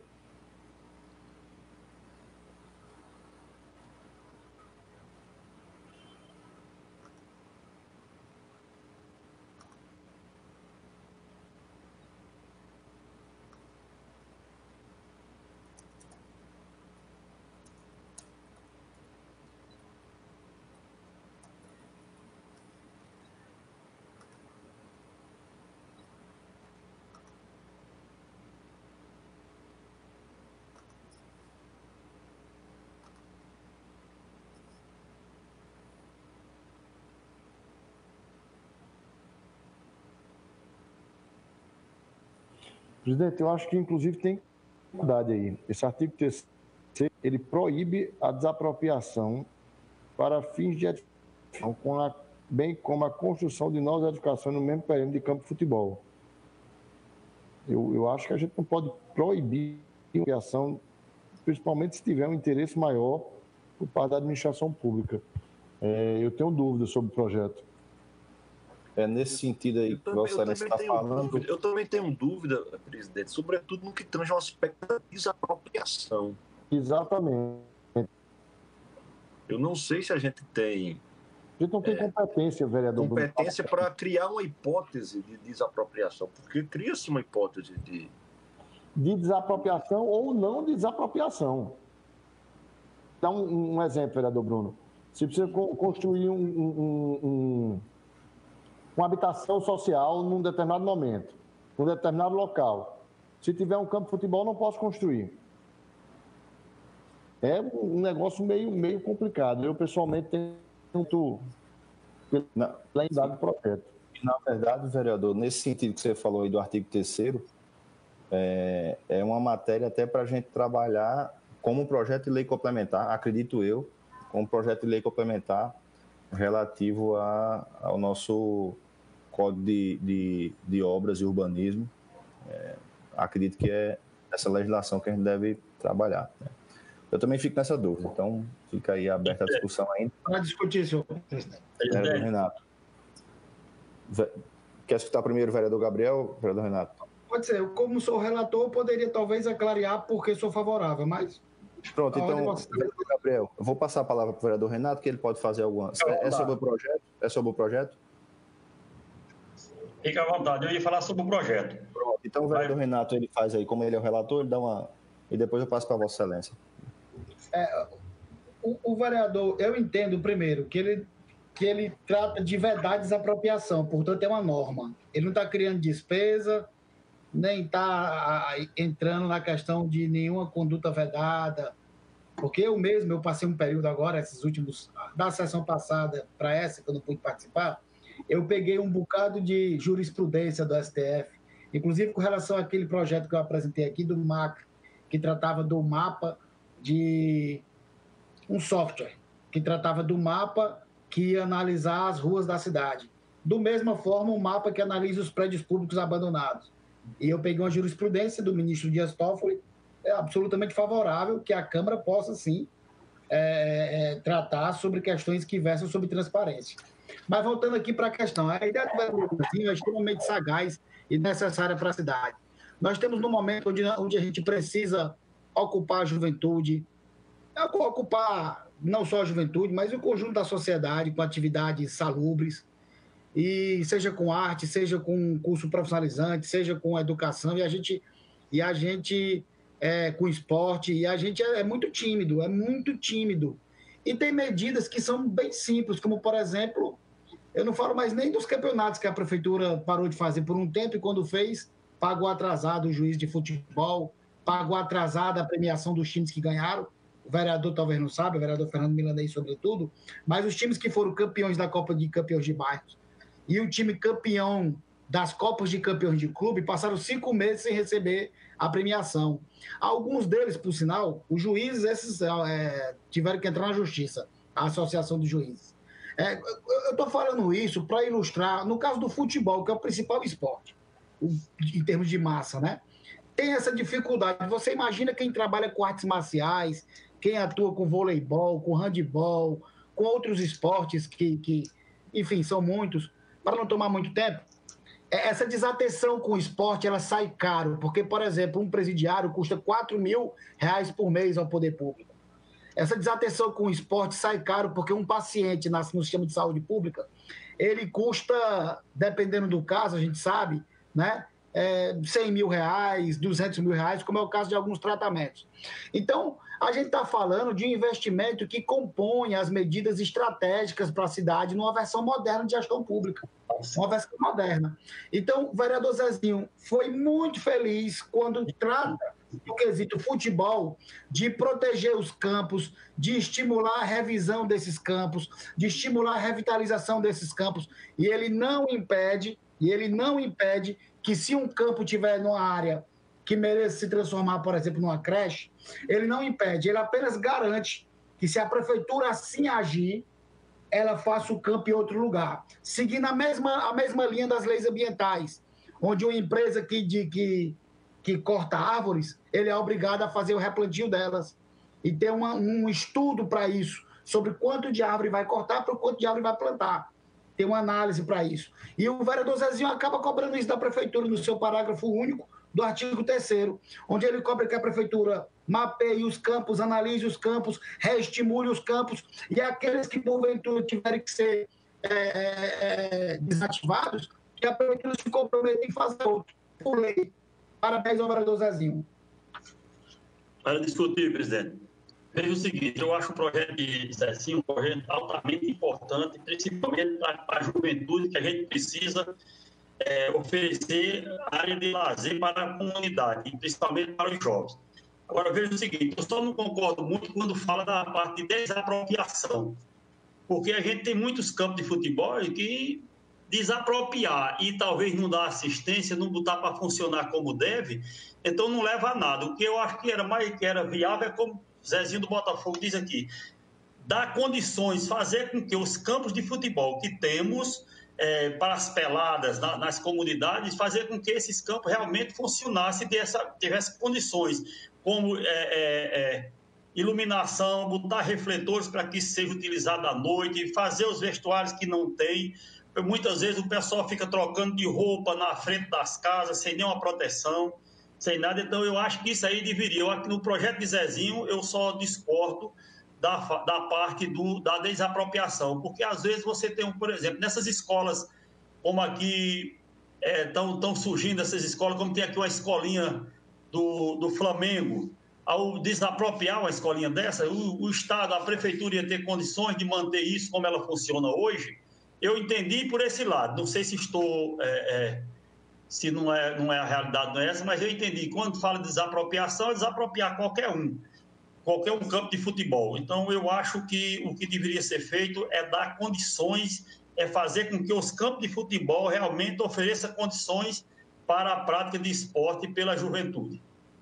Presidente, eu acho que, inclusive, tem dificuldade aí. Esse artigo terceiro, ele proíbe a desapropriação para fins de edificação, com a, bem como a construção de novas edificações no mesmo perímetro de campo de futebol. Eu, eu acho que a gente não pode proibir a criação, principalmente se tiver um interesse maior por parte da administração pública. É, eu tenho dúvidas sobre o projeto. É nesse sentido aí que Vossa Excelência está falando. Dúvida, eu também tenho dúvida, presidente, sobretudo no que tange ao aspecto da desapropriação. Exatamente. Eu não sei se a gente tem... A gente não tem é, competência, vereador. Competência para criar uma hipótese de desapropriação, porque cria-se uma hipótese de... De desapropriação ou não de desapropriação. Dá um, um exemplo, vereador Bruno. Se precisa construir um... um, um uma habitação social num determinado momento, num determinado local. Se tiver um campo de futebol, não posso construir. É um negócio meio, meio complicado. Eu, pessoalmente, tenho muito plenidade do projeto. Na verdade, vereador, nesse sentido que você falou aí do artigo terceiro, é, é uma matéria até para a gente trabalhar como um projeto de lei complementar, acredito eu, como um projeto de lei complementar relativo a, ao nosso Código de, de, de Obras e Urbanismo. É, acredito que é essa legislação que a gente deve trabalhar, né? Eu também fico nessa dúvida, então fica aí aberta a discussão ainda. Para discutir, senhor presidente. Vereador Renato. Quer escutar primeiro o vereador Gabriel, vereador Renato? Pode ser. Eu, como sou relator, poderia talvez aclarear porque sou favorável, mas... Pronto, então, vereador Gabriel, eu vou passar a palavra para o vereador Renato, que ele pode fazer alguma... É, é sobre o projeto? É sobre o projeto? Fica à vontade, eu ia falar sobre o projeto. Pronto, então o vereador Vai. Renato, ele faz aí, como ele é o relator, ele dá uma... E depois eu passo para Vossa Excelência. É, o, o vereador, eu entendo, primeiro, que ele, que ele trata de vedar desapropriação, portanto é uma norma. Ele não está criando despesa, nem está entrando na questão de nenhuma conduta vedada, porque eu mesmo, eu passei um período agora, esses últimos, da sessão passada para essa, que eu não pude participar, eu peguei um bocado de jurisprudência do S T F, inclusive com relação àquele projeto que eu apresentei aqui do M A C, que tratava do mapa de um software, que tratava do mapa que ia analisar as ruas da cidade. Do mesma forma, um mapa que analisa os prédios públicos abandonados. E eu peguei uma jurisprudência do ministro Dias Toffoli, é absolutamente favorável que a Câmara possa, sim, é, é, tratar sobre questões que versam sobre transparência. Mas voltando aqui para a questão, a ideia do Brasil é extremamente sagaz e necessária para a cidade. Nós temos no momento onde, onde a gente precisa ocupar a juventude, ocupar não só a juventude, mas o conjunto da sociedade com atividades salubres, e seja com arte, seja com curso profissionalizante, seja com educação, e a gente, e a gente é, com esporte, e a gente é, é muito tímido, é muito tímido. E tem medidas que são bem simples, como, por exemplo, eu não falo mais nem dos campeonatos que a prefeitura parou de fazer por um tempo, e quando fez, pagou atrasado o juiz de futebol, pagou atrasada a premiação dos times que ganharam. O vereador talvez não sabe, o vereador Fernando Milanês sobretudo, mas os times que foram campeões da Copa de Campeões de Bairros e o time campeão das Copas de Campeões de Clube passaram cinco meses sem receber a premiação. Alguns deles, por sinal, os juízes esses, é, tiveram que entrar na justiça, a Associação dos Juízes. É, eu estou falando isso para ilustrar, no caso do futebol, que é o principal esporte, em termos de massa, né? Tem essa dificuldade. Você imagina quem trabalha com artes marciais, quem atua com voleibol, com handebol, com outros esportes que, que enfim, são muitos, para não tomar muito tempo. Essa desatenção com o esporte, ela sai caro, porque, por exemplo, um presidiário custa quatro mil reais por mês ao poder público. Essa desatenção com o esporte sai caro porque um paciente no sistema de saúde pública, ele custa, dependendo do caso, a gente sabe, né, é, cem mil reais, duzentos mil reais, como é o caso de alguns tratamentos. Então, a gente está falando de um investimento que compõe as medidas estratégicas para a cidade numa versão moderna de gestão pública, uma versão moderna. Então, o vereador Zezinho foi muito feliz quando trata do quesito futebol, de proteger os campos, de estimular a revisão desses campos, de estimular a revitalização desses campos, e ele não impede, e ele não impede que se um campo tiver numa área que mereça se transformar, por exemplo, numa creche, ele não impede, ele apenas garante que se a prefeitura assim agir, ela faça o campo em outro lugar, seguindo a mesma, a mesma linha das leis ambientais, onde uma empresa que, de, que, que corta árvores, ele é obrigado a fazer o replantio delas e ter uma, um estudo para isso, sobre quanto de árvore vai cortar para quanto de árvore vai plantar. Tem uma análise para isso. E o vereador Zezinho acaba cobrando isso da prefeitura no seu parágrafo único do artigo terceiro, onde ele cobra que a prefeitura mapeie os campos, analise os campos, reestimule os campos, e aqueles que, porventura, tiverem que ser é, é, desativados, que a prefeitura se comprometa em fazer outro, por lei. Parabéns ao vereador Zezinho. Para discutir, presidente. Veja o seguinte, eu acho o projeto de Zezinho um projeto altamente importante, principalmente para a juventude, que a gente precisa é, oferecer área de lazer para a comunidade, principalmente para os jovens. Agora, veja o seguinte, eu só não concordo muito quando fala da parte de desapropriação, porque a gente tem muitos campos de futebol que desapropriar e talvez não dar assistência, não botar para funcionar como deve, então não leva a nada. O que eu acho que era mais que era viável é como Zezinho do Botafogo diz aqui, dar condições, fazer com que os campos de futebol que temos é, para as peladas na, nas comunidades, fazer com que esses campos realmente funcionassem, tivessem condições, como é, é, é, iluminação, botar refletores para que isso seja utilizado à noite, fazer os vestuários que não tem. Muitas vezes o pessoal fica trocando de roupa na frente das casas, sem nenhuma proteção, sem nada. Então, eu acho que isso aí deveria. Eu acho que no projeto de Zezinho, eu só discordo da, da parte do, da desapropriação, porque às vezes você tem, um, por exemplo, nessas escolas, como aqui estão é, surgindo essas escolas, como tem aqui uma escolinha do, do Flamengo, ao desapropriar uma escolinha dessa, o, o Estado, a Prefeitura ia ter condições de manter isso como ela funciona hoje. Eu entendi por esse lado, não sei se estou... É, é, se não é, não é a realidade, não é essa, mas eu entendi. Quando fala de desapropriação, é desapropriar qualquer um, qualquer um campo de futebol. Então, eu acho que o que deveria ser feito é dar condições é fazer com que os campos de futebol realmente ofereçam condições para a prática de esporte pela juventude.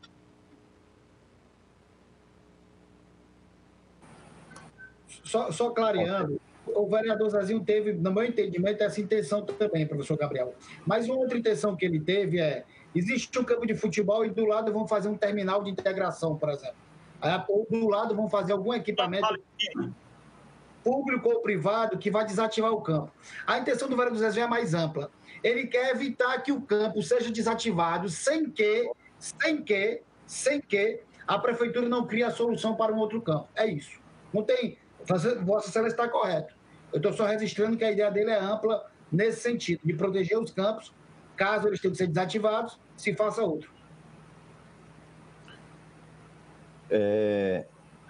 Só, só clareando, o vereador Zezinho teve, no meu entendimento, essa intenção também, professor Gabriel. Mas uma outra intenção que ele teve é, existe um campo de futebol e do lado vão fazer um terminal de integração, por exemplo. Aí, ou do lado vão fazer algum equipamento público ou privado que vai desativar o campo. A intenção do vereador Zezinho é mais ampla. Ele quer evitar que o campo seja desativado sem que, sem que, sem que a prefeitura não crie a solução para um outro campo. É isso. Não tem... Vossa Excelência está correto. Eu estou só registrando que a ideia dele é ampla nesse sentido, de proteger os campos, caso eles tenham que ser desativados, se faça outro. É...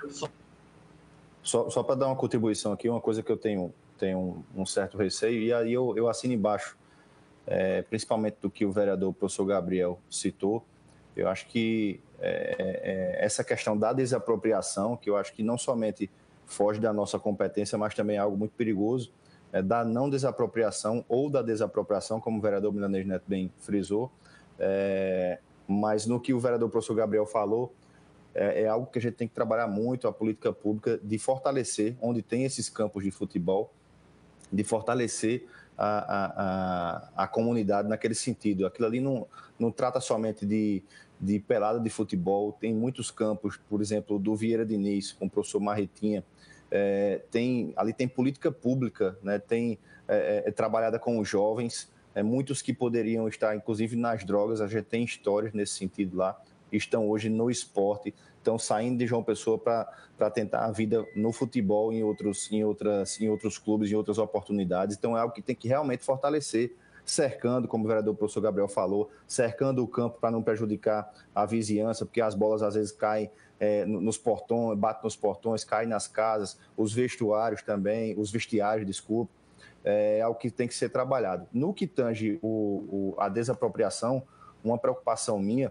Só, só para dar uma contribuição aqui, uma coisa que eu tenho, tenho um, um certo receio, e aí eu, eu assino embaixo, é, principalmente do que o vereador professor Gabriel citou, eu acho que é, é, essa questão da desapropriação, que eu acho que não somente foge da nossa competência, mas também é algo muito perigoso, é, da não desapropriação ou da desapropriação, como o vereador Milanês Neto bem frisou, é, mas no que o vereador professor Gabriel falou, é, é algo que a gente tem que trabalhar muito, a política pública, de fortalecer, onde tem esses campos de futebol, de fortalecer a, a, a, a comunidade naquele sentido. Aquilo ali não, não trata somente de, de pelada de futebol, tem muitos campos, por exemplo, do Vieira Diniz, com o professor Marretinha, é, tem, ali tem política pública, né, tem é, é, trabalhada com os jovens, é, muitos que poderiam estar, inclusive, nas drogas, a gente tem histórias nesse sentido lá, estão hoje no esporte, estão saindo de João Pessoa para tentar a vida no futebol, em outros, em, outras, em outros clubes, em outras oportunidades. Então, é algo que tem que realmente fortalecer, cercando, como o vereador professor Gabriel falou, cercando o campo para não prejudicar a vizinhança, porque as bolas às vezes caem é, nos portões, batem nos portões, caem nas casas, os vestuários também, os vestiários, desculpa, é algo que tem que ser trabalhado. No que tange o, o, a desapropriação, uma preocupação minha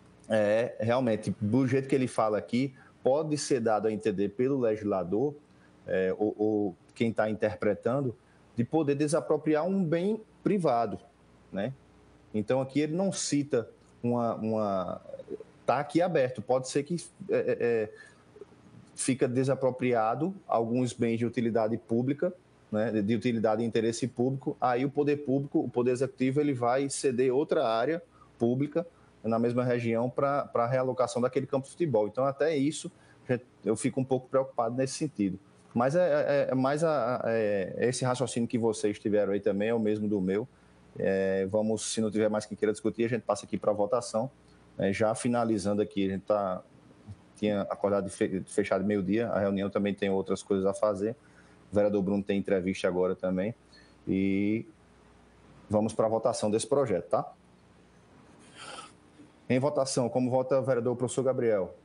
é realmente, do jeito que ele fala aqui, pode ser dado a entender pelo legislador, é, ou, ou quem está interpretando, de poder desapropriar um bem privado, né? Então, aqui ele não cita uma... uma está aqui aberto, pode ser que é, é, fica desapropriado alguns bens de utilidade pública, né, de utilidade e interesse público, aí o poder público, o poder executivo, ele vai ceder outra área pública na mesma região para a realocação daquele campo de futebol. Então, até isso, eu fico um pouco preocupado nesse sentido. Mas é, é, é mais a, é, esse raciocínio que vocês tiveram aí também, é o mesmo do meu. É, vamos, se não tiver mais quem queira discutir, a gente passa aqui para a votação. É, já finalizando aqui, a gente tá, tinha acordado de fechado meio-dia, a reunião também tem outras coisas a fazer. O vereador Bruno tem entrevista agora também. E vamos para a votação desse projeto, tá? Em votação, como vota o vereador professor Gabriel?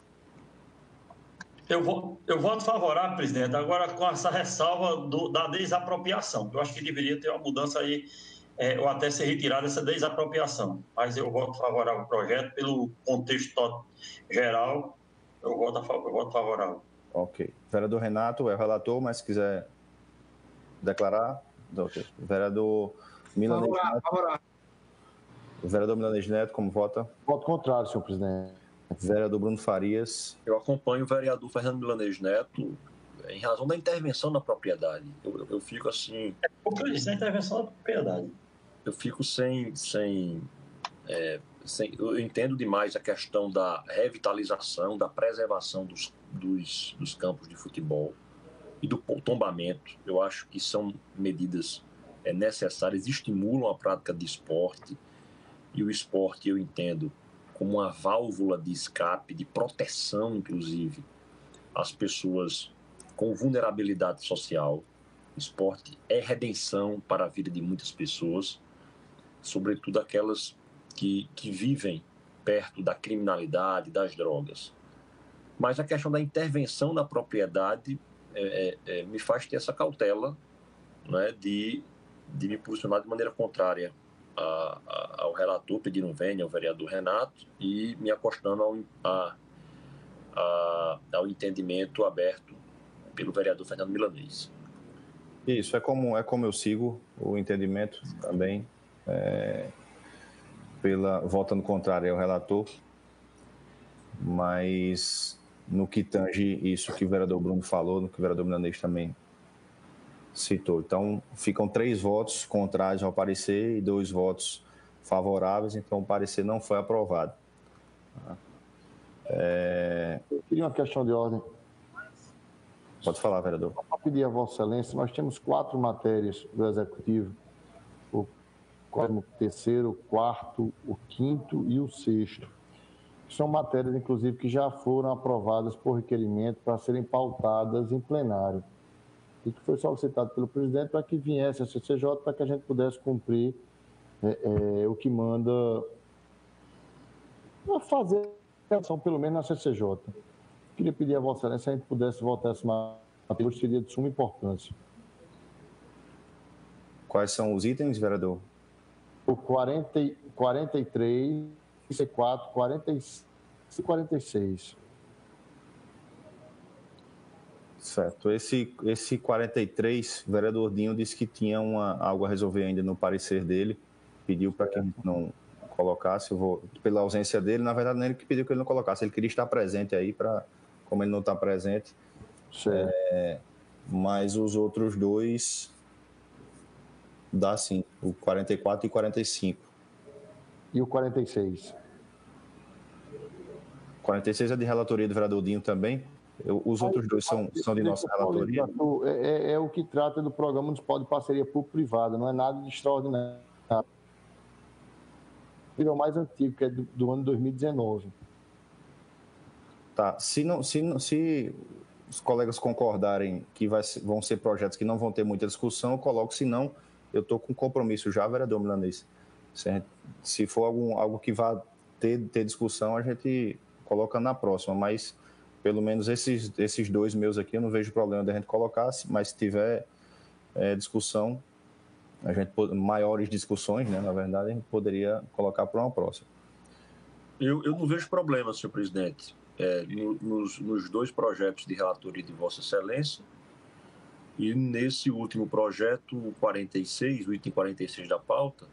Eu, vou, eu voto favorável, presidente, agora com essa ressalva do, da desapropriação. Eu acho que deveria ter uma mudança aí, é, ou até ser retirada essa desapropriação. Mas eu voto favorável ao projeto, pelo contexto geral, eu voto, a, eu voto favorável. Ok. Vereador Renato é o relator, mas se quiser declarar... Okay. Vereador Milanês Neto. Favorável. O vereador Milanês Neto, como vota? Voto contrário, senhor presidente. Vereador Bruno Farias. Eu acompanho o vereador Fernando Milanês Neto em razão da intervenção na propriedade. Eu, eu, eu fico assim... É o que eu disse, a intervenção na propriedade. Eu fico sem... sem, é, sem eu entendo demais a questão da revitalização, da preservação dos, dos, dos campos de futebol e do tombamento. Eu acho que são medidas é, necessárias, estimulam a prática de esporte. E o esporte, eu entendo, como uma válvula de escape, de proteção, inclusive, às pessoas com vulnerabilidade social. O esporte é redenção para a vida de muitas pessoas, sobretudo aquelas que, que vivem perto da criminalidade, das drogas. Mas a questão da intervenção na propriedade é, é, me faz ter essa cautela, né, de, de me posicionar de maneira contrária A, a, ao relator, pedindo vênia ao vereador Renato, e me acostando ao, a, a, ao entendimento aberto pelo vereador Fernando Milanês. Isso, é como, é como eu sigo o entendimento também, é, pela, votando contrário ao relator, mas no que tange isso que o vereador Bruno falou, no que o vereador Milanês também citou. Então, ficam três votos contrários ao parecer e dois votos favoráveis, então o parecer não foi aprovado. É... Eu queria uma questão de ordem. Pode falar, vereador. Para pedir a Vossa Excelência, nós temos quatro matérias do Executivo, o terceiro, o quarto, o quinto e o sexto. São matérias, inclusive, que já foram aprovadas por requerimento para serem pautadas em plenário. E que foi solicitado pelo presidente para que viesse a C C J para que a gente pudesse cumprir é, é, o que manda fazer a ação, pelo menos na C C J. Queria pedir a Vossa Excelência se a gente pudesse votar essa matéria, seria de suma importância. Quais são os itens, vereador? O quarenta, quarenta e três, quarenta e quatro, quarenta e cinco e quarenta e seis. Certo. Esse, esse quarenta e três, o vereador Dinho disse que tinha uma, algo a resolver ainda no parecer dele, pediu para que a gente não colocasse, eu vou, pela ausência dele, na verdade não é ele que pediu que ele não colocasse, ele queria estar presente aí, pra, como ele não está presente, é, mas os outros dois dá sim, o quarenta e quatro e quarenta e cinco. E o quarenta e seis? quarenta e seis é de relatoria do vereador Dinho também. Eu, os outros dois são, são de nossa relatoria. É, é, é o que trata do Programa Municipal de Parceria Público-Privada, não é nada de extraordinário. É o mais antigo, que é do, do ano dois mil e dezenove. Tá, se, não, se, não, se os colegas concordarem que vai, vão ser projetos que não vão ter muita discussão, eu coloco, se não, eu estou com compromisso já, vereador Milanês. Se, gente, se for algum, algo que vá ter, ter discussão, a gente coloca na próxima, mas pelo menos esses, esses dois meus aqui, eu não vejo problema de a gente colocar, mas se tiver é, discussão, a gente, maiores discussões, né, na verdade, a gente poderia colocar para uma próxima. Eu, eu não vejo problema, senhor presidente, é, no, nos, nos dois projetos de relatoria de Vossa Excelência e nesse último projeto, o quarenta e seis, o item quarenta e seis da pauta,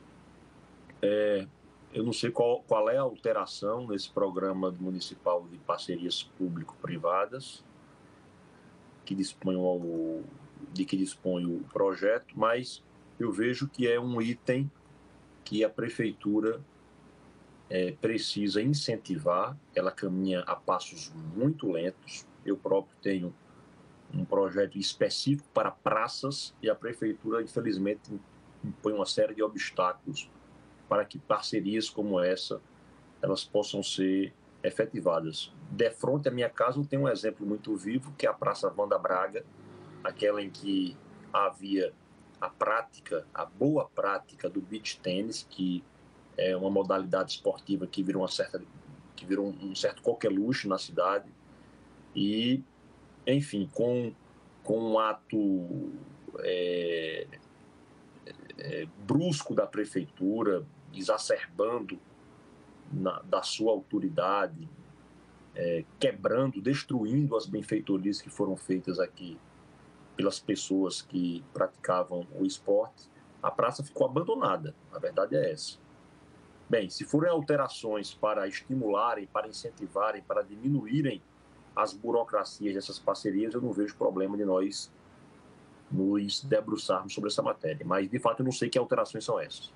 é, eu não sei qual, qual é a alteração nesse programa municipal de parcerias público-privadas que dispõe ao, de que dispõe o projeto, mas eu vejo que é um item que a prefeitura é, precisa incentivar. Ela caminha a passos muito lentos. Eu próprio tenho um projeto específico para praças e a prefeitura, infelizmente, impõe uma série de obstáculos para que parcerias como essa elas possam ser efetivadas. De frente à minha casa, eu tenho um exemplo muito vivo, que é a Praça Wanda Braga, aquela em que havia a prática, a boa prática do beach tênis, que é uma modalidade esportiva que virou, uma certa, que virou um certo coqueluche na cidade. E, enfim, com, com um ato é, é, brusco da prefeitura, exacerbando na, da sua autoridade, é, quebrando, destruindo as benfeitorias que foram feitas aqui pelas pessoas que praticavam o esporte, a praça ficou abandonada. A verdade é essa. Bem, se forem alterações para estimularem, para incentivarem, para diminuírem as burocracias dessas parcerias, eu não vejo problema de nós nos debruçarmos sobre essa matéria. Mas, de fato, eu não sei que alterações são essas.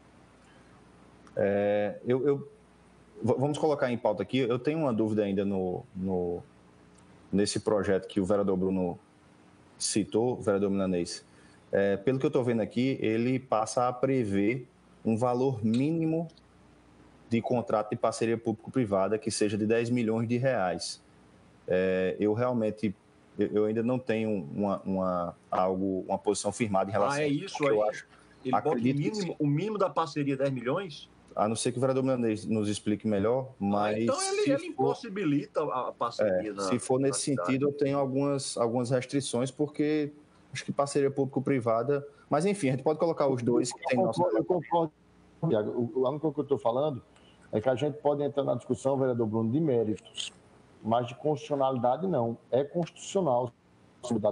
É, eu, eu, vamos colocar em pauta aqui. Eu tenho uma dúvida ainda no, no, nesse projeto que o vereador Bruno citou, o vereador Milanês. É, pelo que eu estou vendo aqui, ele passa a prever um valor mínimo de contrato de parceria público-privada que seja de dez milhões de reais. É, eu realmente, eu ainda não tenho uma, uma, algo, uma posição firmada em relação a isso. Ah, é isso aí? Eu acho. Ele bota o mínimo, o mínimo da parceria dez milhões? A não ser que o vereador Milanês nos explique melhor, mas... Ah, então ele, ele for, impossibilita a parceria. É, na, se for nesse sentido, eu tenho algumas, algumas restrições, porque acho que parceria público-privada... Mas, enfim, a gente pode colocar os dois que tem nosso... Eu concordo, Tiago. O único que eu estou falando é que a gente pode entrar na discussão, vereador Bruno, de méritos, mas de constitucionalidade não. É constitucional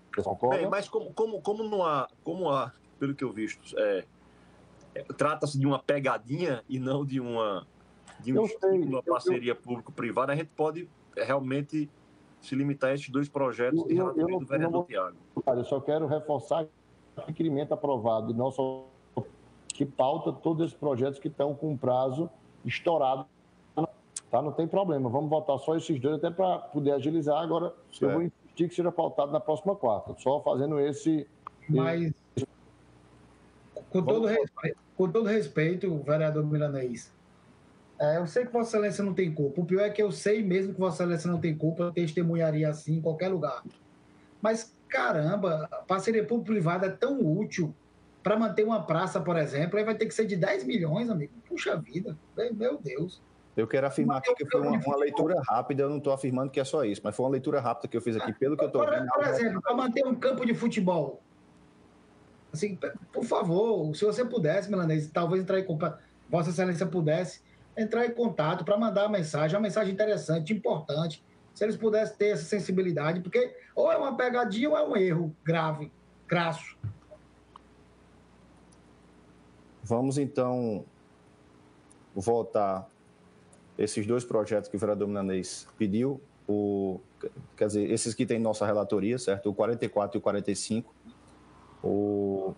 Bem, mas como, como, como não há, como há, pelo que eu visto, é, é, trata-se de uma pegadinha e não de uma, de um estímulo, uma parceria público-privada, a gente pode realmente se limitar a esses dois projetos de relatoria do vereador Tiago. Eu só quero reforçar que o requerimento aprovado, não só que pauta todos esses projetos que estão com prazo estourado. Tá? Não tem problema, vamos votar só esses dois até para poder agilizar. Agora, certo. Eu vou insistir que seja pautado na próxima quarta, só fazendo esse... Mas, com todo, respeito, com todo respeito, vereador Milanês, é, eu sei que Vossa Excelência não tem culpa. O pior é que eu sei mesmo que Vossa Excelência não tem culpa, eu testemunharia assim em qualquer lugar. Mas, caramba, a parceria público-privada é tão útil para manter uma praça, por exemplo, aí vai ter que ser de dez milhões, amigo. Puxa vida, meu Deus. Eu quero afirmar aqui que foi uma, uma leitura rápida, eu não estou afirmando que é só isso, mas foi uma leitura rápida que eu fiz aqui, pelo que eu estou vendo. Por exemplo, para manter um campo de futebol, assim, por favor, se você pudesse, Milanês, talvez entrar em contato, Vossa Excelência pudesse entrar em contato para mandar uma mensagem, uma mensagem interessante, importante, se eles pudessem ter essa sensibilidade, porque ou é uma pegadinha ou é um erro grave, crasso. Vamos, então, voltar esses dois projetos que o vereador Milanês pediu, o, quer dizer, esses que tem nossa relatoria, certo? O quarenta e quatro e o quarenta e cinco. O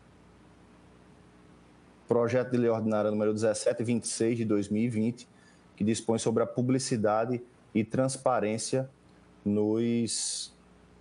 projeto de lei ordinária número dezessete vinte e seis de dois mil e vinte, que dispõe sobre a publicidade e transparência nos...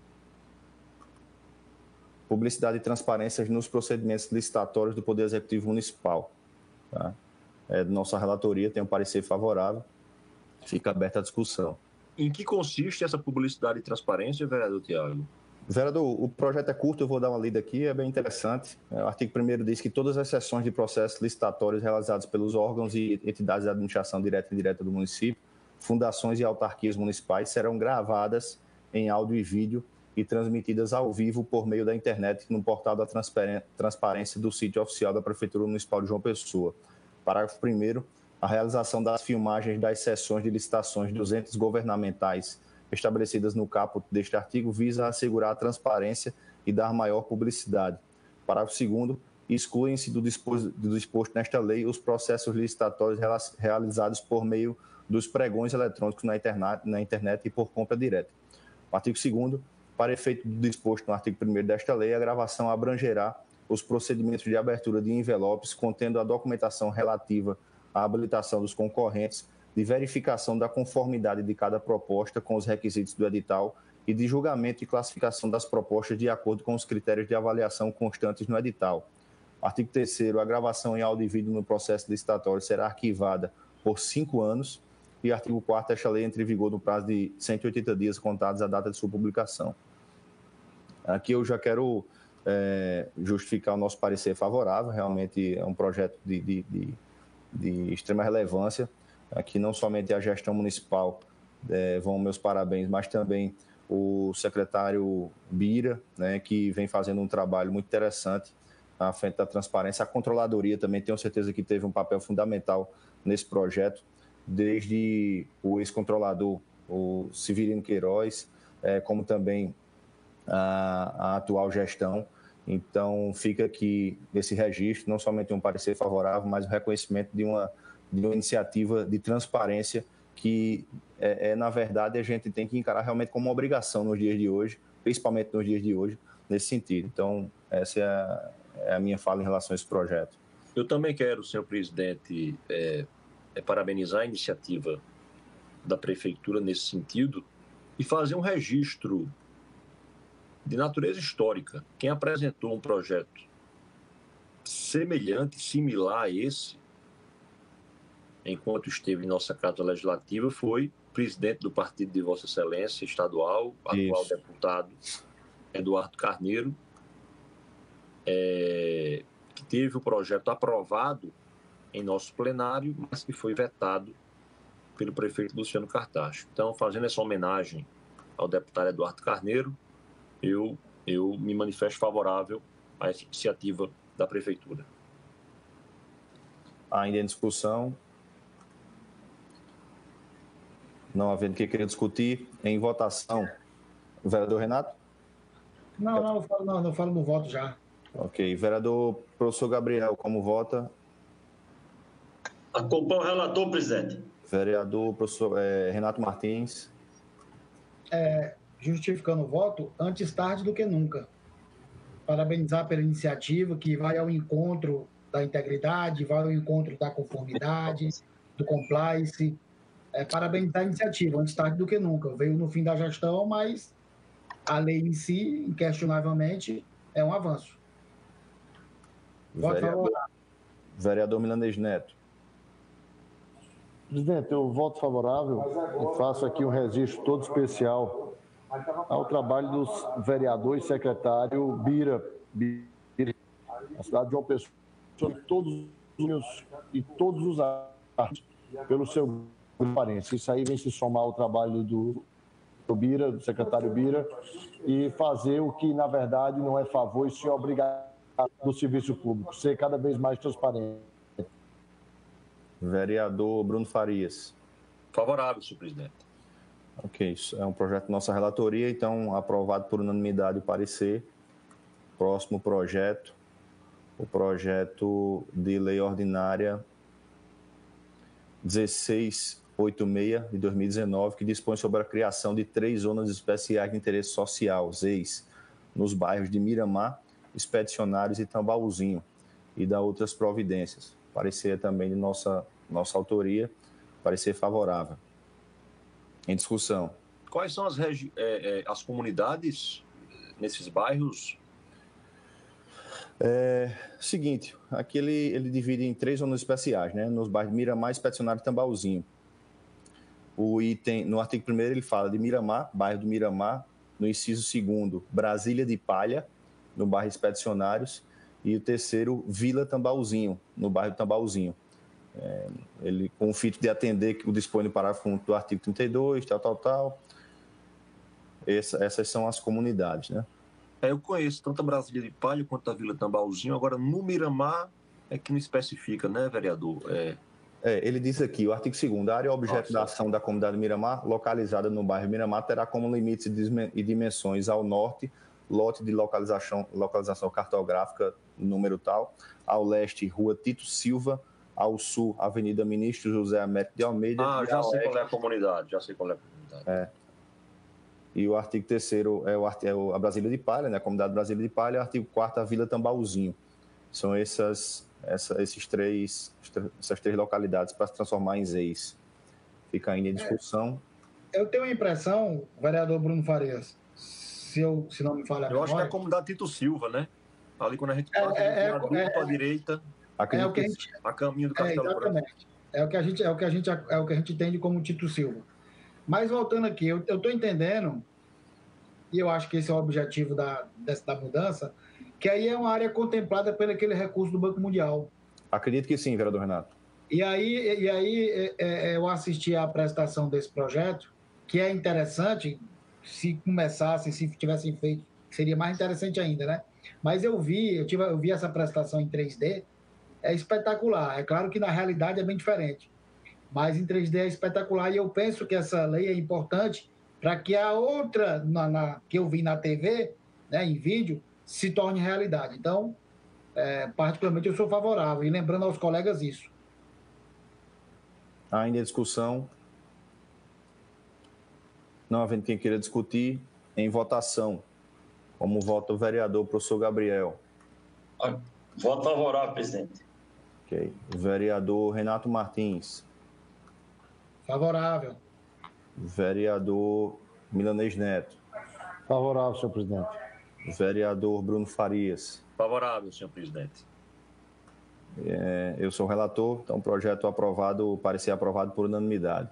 Publicidade e transparência nos procedimentos licitatórios do Poder Executivo Municipal. Tá? É, nossa relatoria tem um parecer favorável, fica aberta a discussão. Em que consiste essa publicidade e transparência, vereador Tiago? Vereador, o projeto é curto, eu vou dar uma lida aqui, é bem interessante. O artigo primeiro diz que todas as sessões de processos licitatórios realizados pelos órgãos e entidades de administração direta e indireta do município, fundações e autarquias municipais serão gravadas em áudio e vídeo e transmitidas ao vivo por meio da internet no portal da transparência do sítio oficial da Prefeitura Municipal de João Pessoa. Parágrafo primeiro. A realização das filmagens das sessões de licitações dos entes governamentais estabelecidas no caput deste artigo visa assegurar a transparência e dar maior publicidade. Parágrafo segundo. Excluem-se do disposto, do disposto nesta lei os processos licitatórios realizados por meio dos pregões eletrônicos na internet, na internet e por compra direta. Artigo segundo. Para efeito do disposto no artigo primeiro desta lei, a gravação abrangerá os procedimentos de abertura de envelopes contendo a documentação relativa à habilitação dos concorrentes, de verificação da conformidade de cada proposta com os requisitos do edital e de julgamento e classificação das propostas de acordo com os critérios de avaliação constantes no edital. Artigo terceiro. A gravação em áudio e vídeo no processo licitatório será arquivada por cinco anos. E artigo quarto. Esta lei entra em vigor no prazo de cento e oitenta dias contados à data de sua publicação. Aqui eu já quero é, justificar o nosso parecer favorável. Realmente é um projeto de, de, de, de extrema relevância. Aqui não somente a gestão municipal é, vão meus parabéns, mas também o secretário Bira, né, que vem fazendo um trabalho muito interessante à frente da transparência. A controladoria também, tenho certeza que teve um papel fundamental nesse projeto, desde o ex-controlador, o Severino Queiroz, é, como também a, a atual gestão. Então, fica aqui esse registro, não somente um parecer favorável, mas o reconhecimento de uma, de uma iniciativa de transparência que, é, é, na verdade, a gente tem que encarar realmente como uma obrigação nos dias de hoje, principalmente nos dias de hoje, nesse sentido. Então, essa é a, é a minha fala em relação a esse projeto. Eu também quero, senhor presidente, é, é parabenizar a iniciativa da Prefeitura nesse sentido e fazer um registro de natureza histórica. Quem apresentou um projeto semelhante, similar a esse, enquanto esteve em nossa Casa Legislativa, foi o presidente do partido de Vossa Excelência estadual, atual Isso. deputado Eduardo Carneiro, é, que teve o projeto aprovado em nosso plenário, mas que foi vetado pelo prefeito Luciano Cartacho. Então, fazendo essa homenagem ao deputado Eduardo Carneiro, eu, eu me manifesto favorável a essa iniciativa da Prefeitura. Ainda em discussão. Não havendo o que querer discutir, em votação. O vereador Renato? Não, não, eu falo, não, eu falo no voto já. Ok. Vereador professor Gabriel, como vota? Acompanho o relator, presidente. Vereador professor é, Renato Martins. É, justificando o voto, antes tarde do que nunca. Parabenizar pela iniciativa que vai ao encontro da integridade, vai ao encontro da conformidade, do compliance. É, parabenizar a iniciativa, antes tarde do que nunca. Veio no fim da gestão, mas a lei em si, inquestionavelmente, é um avanço. Voto Vereador, favorável. vereador Milanês Neto. Presidente, eu voto favorável e faço aqui um registro todo especial ao trabalho dos vereadores e secretário Bira, Bira, na cidade de João Pessoa, todos os e todos os atos pelo seu transparência. Isso aí vem se somar ao trabalho do, do Bira, do secretário Bira, e fazer o que, na verdade, não é favor e sim obrigação do serviço público, ser cada vez mais transparente. Vereador Bruno Farias. Favorável, senhor presidente. Ok, isso é um projeto da nossa relatoria, então aprovado por unanimidade o parecer. Próximo projeto, o projeto de lei ordinária dezesseis oitenta e seis de dois mil e dezenove, que dispõe sobre a criação de três zonas especiais de interesse social, Z E Is, nos bairros de Miramar, Expedicionários e Tambaúzinho, e da outras providências. Parecer também de nossa, nossa autoria, parecer favorável. Em discussão. Quais são as, regi- é, é, as comunidades nesses bairros? É, seguinte, aqui ele, ele divide em três zonas especiais, né? Nos bairros de Miramar, Expedicionário e Tambaúzinho. O item, no artigo primeiro ele fala de Miramar, bairro do Miramar, no inciso segundo, Brasília de Palha, no bairro Expedicionários, e o terceiro, Vila Tambaúzinho, no bairro Tambaúzinho. É, ele, com o fito de atender o dispõe no parágrafo único do artigo trinta e dois, tal, tal, tal. Essa, essas são as comunidades, né? É, eu conheço tanto a Brasília de Palha quanto a Vila Tambaúzinho. Agora, no Miramar é que não especifica, né, vereador? É... É, ele diz aqui, o artigo segundo, a área objeto Nossa. da ação da comunidade Miramar, localizada no bairro Miramar, terá como limites e dimensões ao norte, lote de localização, localização cartográfica, número tal, ao leste, rua Tito Silva, ao sul, Avenida Ministro José Américo de Almeida. Ah, já sei qual é a comunidade, já sei qual é a comunidade. É. E o artigo terceiro é, o, é a Brasília de Palha, né, a comunidade Brasília de Palha, e o artigo quarto, a Vila Tambaúzinho. São essas, essa, esses três, essas três localidades para se transformar em Z E Is. Fica ainda em discussão. É, eu tenho a impressão, vereador Bruno Farias, se, eu, se não me falha a Eu memória, acho que é a comunidade Tito Silva, né? Ali quando a gente passa é, é, do viaduto é, à direita, é o que a, gente, a caminho do Castelo é, Branco. É o que a gente, é o que a gente, é o que a gente entende como Tito Silva. Mas voltando aqui, eu estou entendendo, e eu acho que esse é o objetivo da, dessa, da mudança, que aí é uma área contemplada pelo aquele recurso do Banco Mundial. Acredito que sim, vereador Renato. E aí, e aí é, é, eu assisti à apresentação desse projeto, que é interessante, se começassem, se tivessem feito, seria mais interessante ainda, né? Mas eu vi, eu, tive, eu vi essa apresentação em três D, é espetacular. É claro que na realidade é bem diferente, mas em três D é espetacular, e eu penso que essa lei é importante para que a outra, na, na, que eu vi na T V, né, em vídeo, se torne realidade. Então, é, particularmente, eu sou favorável, e lembrando aos colegas isso. Ainda em discussão. Não havendo quem queira discutir, em votação. Como vota o vereador professor Gabriel? Voto favorável, presidente. Ok. O vereador Renato Martins. Favorável. Vereador Milanês Neto. Favorável, senhor presidente. Vereador Bruno Farias. Favorável, senhor presidente. É, eu sou o relator, então o projeto aprovado, parecer aprovado por unanimidade.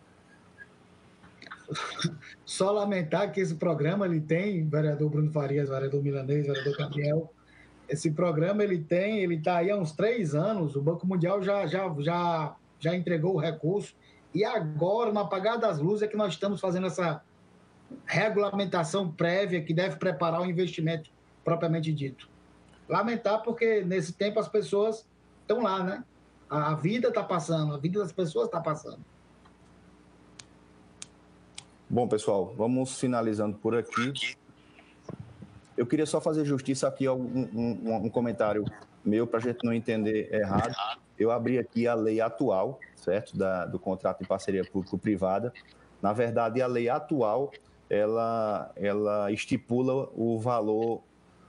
Só lamentar que esse programa ele tem, vereador Bruno Farias, vereador Milanês, vereador Gabriel, esse programa ele tem, ele está aí há uns três anos, o Banco Mundial já, já, já, já entregou o recurso, e agora, no apagar das luzes, é que nós estamos fazendo essa regulamentação prévia que deve preparar o investimento propriamente dito. Lamentar porque, nesse tempo, as pessoas estão lá, né? A vida está passando, a vida das pessoas está passando. Bom, pessoal, vamos finalizando por aqui. Eu queria só fazer justiça aqui a um, um, um comentário meu, para a gente não entender errado. Eu abri aqui a lei atual, certo, da, do contrato de parceria público-privada. Na verdade, a lei atual, ela, ela estipula o valor,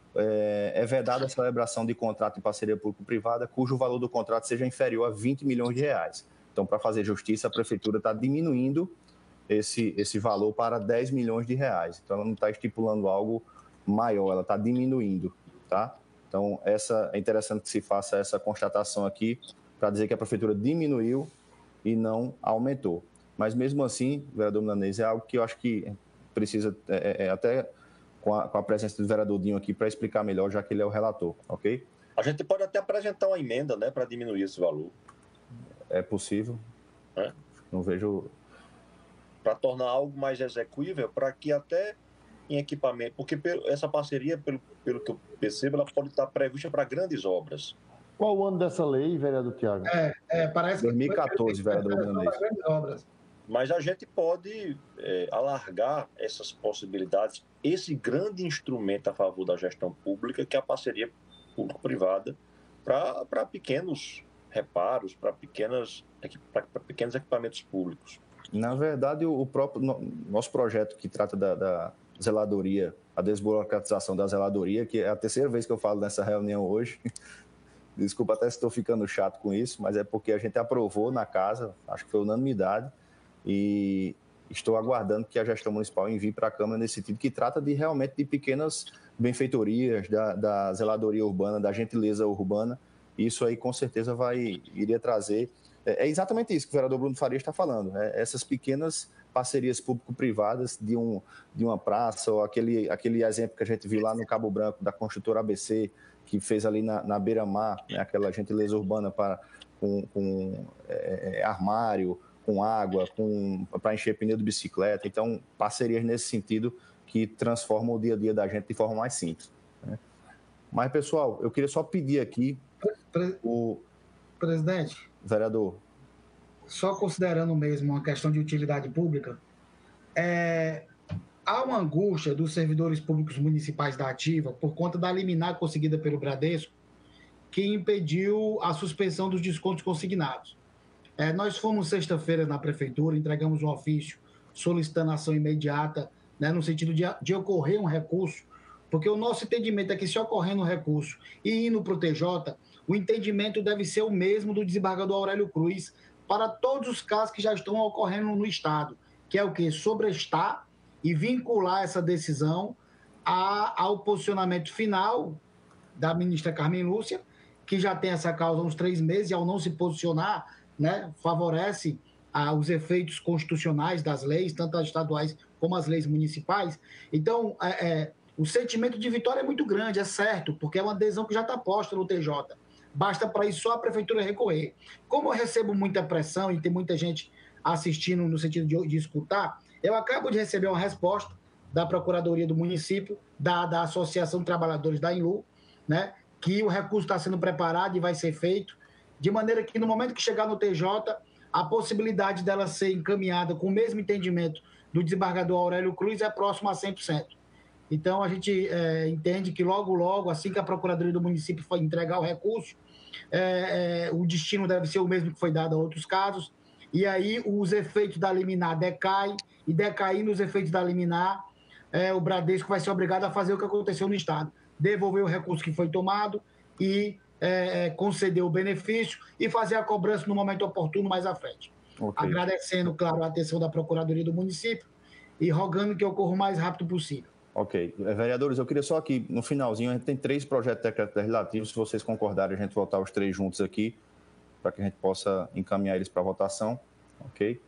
é, é vedada a celebração de contrato de parceria público-privada, cujo valor do contrato seja inferior a vinte milhões de reais. Então, para fazer justiça, a prefeitura está diminuindo esse, esse valor para dez milhões de reais. Então, ela não está estipulando algo maior, ela está diminuindo, tá? Então, essa, é interessante que se faça essa constatação aqui para dizer que a prefeitura diminuiu e não aumentou. Mas, mesmo assim, vereador Milanês, é algo que eu acho que precisa, é, é, até com a, com a presença do vereador Dinho aqui, para explicar melhor, já que ele é o relator, ok? A gente pode até apresentar uma emenda, né, para diminuir esse valor. É possível. É? Não vejo... Para tornar algo mais execuível, para que até em equipamento, porque essa parceria, pelo, pelo que eu percebo, ela pode estar prevista para grandes obras. Qual o ano dessa lei, vereador Tiago? É, é, parece dois mil e quatorze, que vereador Milanês. grandes obras. Mas a gente pode é, alargar essas possibilidades, esse grande instrumento a favor da gestão pública, que é a parceria público-privada, para pequenos reparos, para pequenas, para pequenos equipamentos públicos. Na verdade, o próprio nosso projeto que trata da, da zeladoria, a desburocratização da zeladoria, que é a terceira vez que eu falo nessa reunião hoje, desculpa até se estou ficando chato com isso, mas é porque a gente aprovou na casa, acho que foi unanimidade, e estou aguardando que a gestão municipal envie para a Câmara nesse sentido, que trata de realmente de pequenas benfeitorias, da, da zeladoria urbana, da gentileza urbana. Isso aí com certeza vai, iria trazer... É exatamente isso que o vereador Bruno Faria está falando, né? Essas pequenas parcerias público-privadas de, um, de uma praça, ou aquele, aquele exemplo que a gente viu lá no Cabo Branco, da construtora A B C, que fez ali na, na beira-mar, né? Aquela gentileza urbana para, com, com é, armário, com água, para encher pneu de bicicleta. Então, parcerias nesse sentido que transformam o dia a dia da gente de forma mais simples, né? Mas, pessoal, eu queria só pedir aqui o... Presidente. Vereador. Só considerando mesmo uma questão de utilidade pública, é, há uma angústia dos servidores públicos municipais da Ativa por conta da liminar conseguida pelo Bradesco, que impediu a suspensão dos descontos consignados. É, nós fomos sexta-feira na prefeitura, entregamos um ofício solicitando ação imediata, né, no sentido de, de ocorrer um recurso, porque o nosso entendimento é que se ocorrendo um recurso e indo para o T J, o entendimento deve ser o mesmo do desembargador Aurélio Cruz para todos os casos que já estão ocorrendo no Estado, que é o quê? Sobrestar e vincular essa decisão a, ao posicionamento final da ministra Carmen Lúcia, que já tem essa causa há uns três meses, e ao não se posicionar, né, favorece ah, os efeitos constitucionais das leis, tanto as estaduais como as leis municipais. Então, é, é, o sentimento de vitória é muito grande, é certo, porque é uma adesão que já está posta no T J. Basta para isso só a prefeitura recorrer. Como eu recebo muita pressão e tem muita gente assistindo no sentido de, de escutar, eu acabo de receber uma resposta da Procuradoria do Município, da, da Associação de Trabalhadores da Inlu, né, que o recurso está sendo preparado e vai ser feito, de maneira que no momento que chegar no T J, a possibilidade dela ser encaminhada com o mesmo entendimento do desembargador Aurélio Cruz é próximo a cem por cento. Então, a gente é, entende que logo, logo, assim que a Procuradoria do Município for entregar o recurso, é, é, o destino deve ser o mesmo que foi dado a outros casos, e aí os efeitos da liminar decaem, e decaindo os efeitos da liminar, é, o Bradesco vai ser obrigado a fazer o que aconteceu no Estado, devolver o recurso que foi tomado e é, conceder o benefício e fazer a cobrança no momento oportuno mais à frente. Okay. Agradecendo, claro, a atenção da Procuradoria do Município e rogando que ocorra o mais rápido possível. Ok. Vereadores, eu queria só aqui, no finalzinho, a gente tem três projetos de decreto legislativo, se vocês concordarem, a gente votar os três juntos aqui, para que a gente possa encaminhar eles para votação, ok?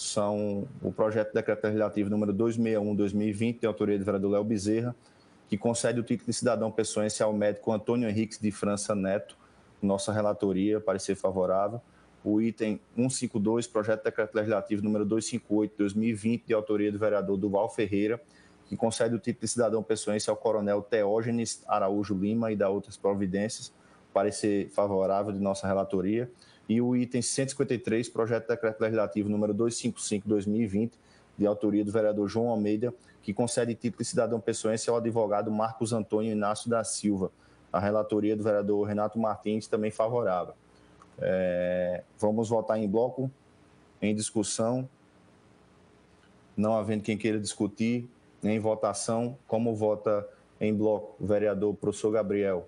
São o projeto de decreto legislativo número duzentos e sessenta e um barra dois mil e vinte, de autoria do vereador Léo Bezerra, que concede o título de cidadão pessoense ao médico Antônio Henriques de França Neto, nossa relatoria, parecer favorável. O item cento e cinquenta e dois, projeto de decreto legislativo número duzentos e cinquenta e oito barra dois mil e vinte, de autoria do vereador Duval Ferreira, que concede o título de cidadão pessoense ao coronel Teógenes Araújo Lima e da outras providências, parecer favorável de nossa relatoria. E o item cento e cinquenta e três, projeto de decreto legislativo número duzentos e cinquenta e cinco barra dois mil e vinte, de autoria do vereador João Almeida, que concede título de cidadão pessoense ao advogado Marcos Antônio Inácio da Silva. A relatoria do vereador Renato Martins também favorável. É, vamos votar em bloco, em discussão. Não havendo quem queira discutir, em votação, como vota em bloco o vereador professor Gabriel?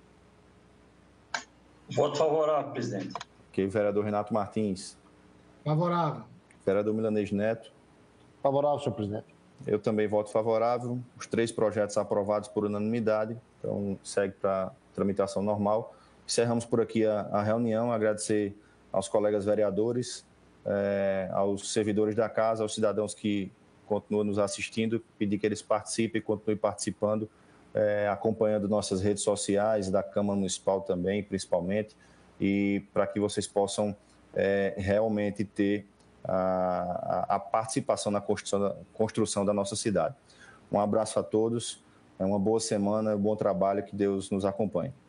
Voto favorável, presidente. Ok, vereador Renato Martins. Favorável. Vereador Milanês Neto. Favorável, senhor presidente. Eu também voto favorável. Os três projetos aprovados por unanimidade, então segue para tramitação normal. Encerramos por aqui a, a reunião. Agradecer aos colegas vereadores, eh, aos servidores da casa, aos cidadãos que continuam nos assistindo, pedir que eles participem, continuem participando, eh, acompanhando nossas redes sociais, da Câmara Municipal também, principalmente, e para que vocês possam eh, realmente ter a, a, a participação na construção da, construção da nossa cidade. Um abraço a todos, uma boa semana, um bom trabalho, que Deus nos acompanhe.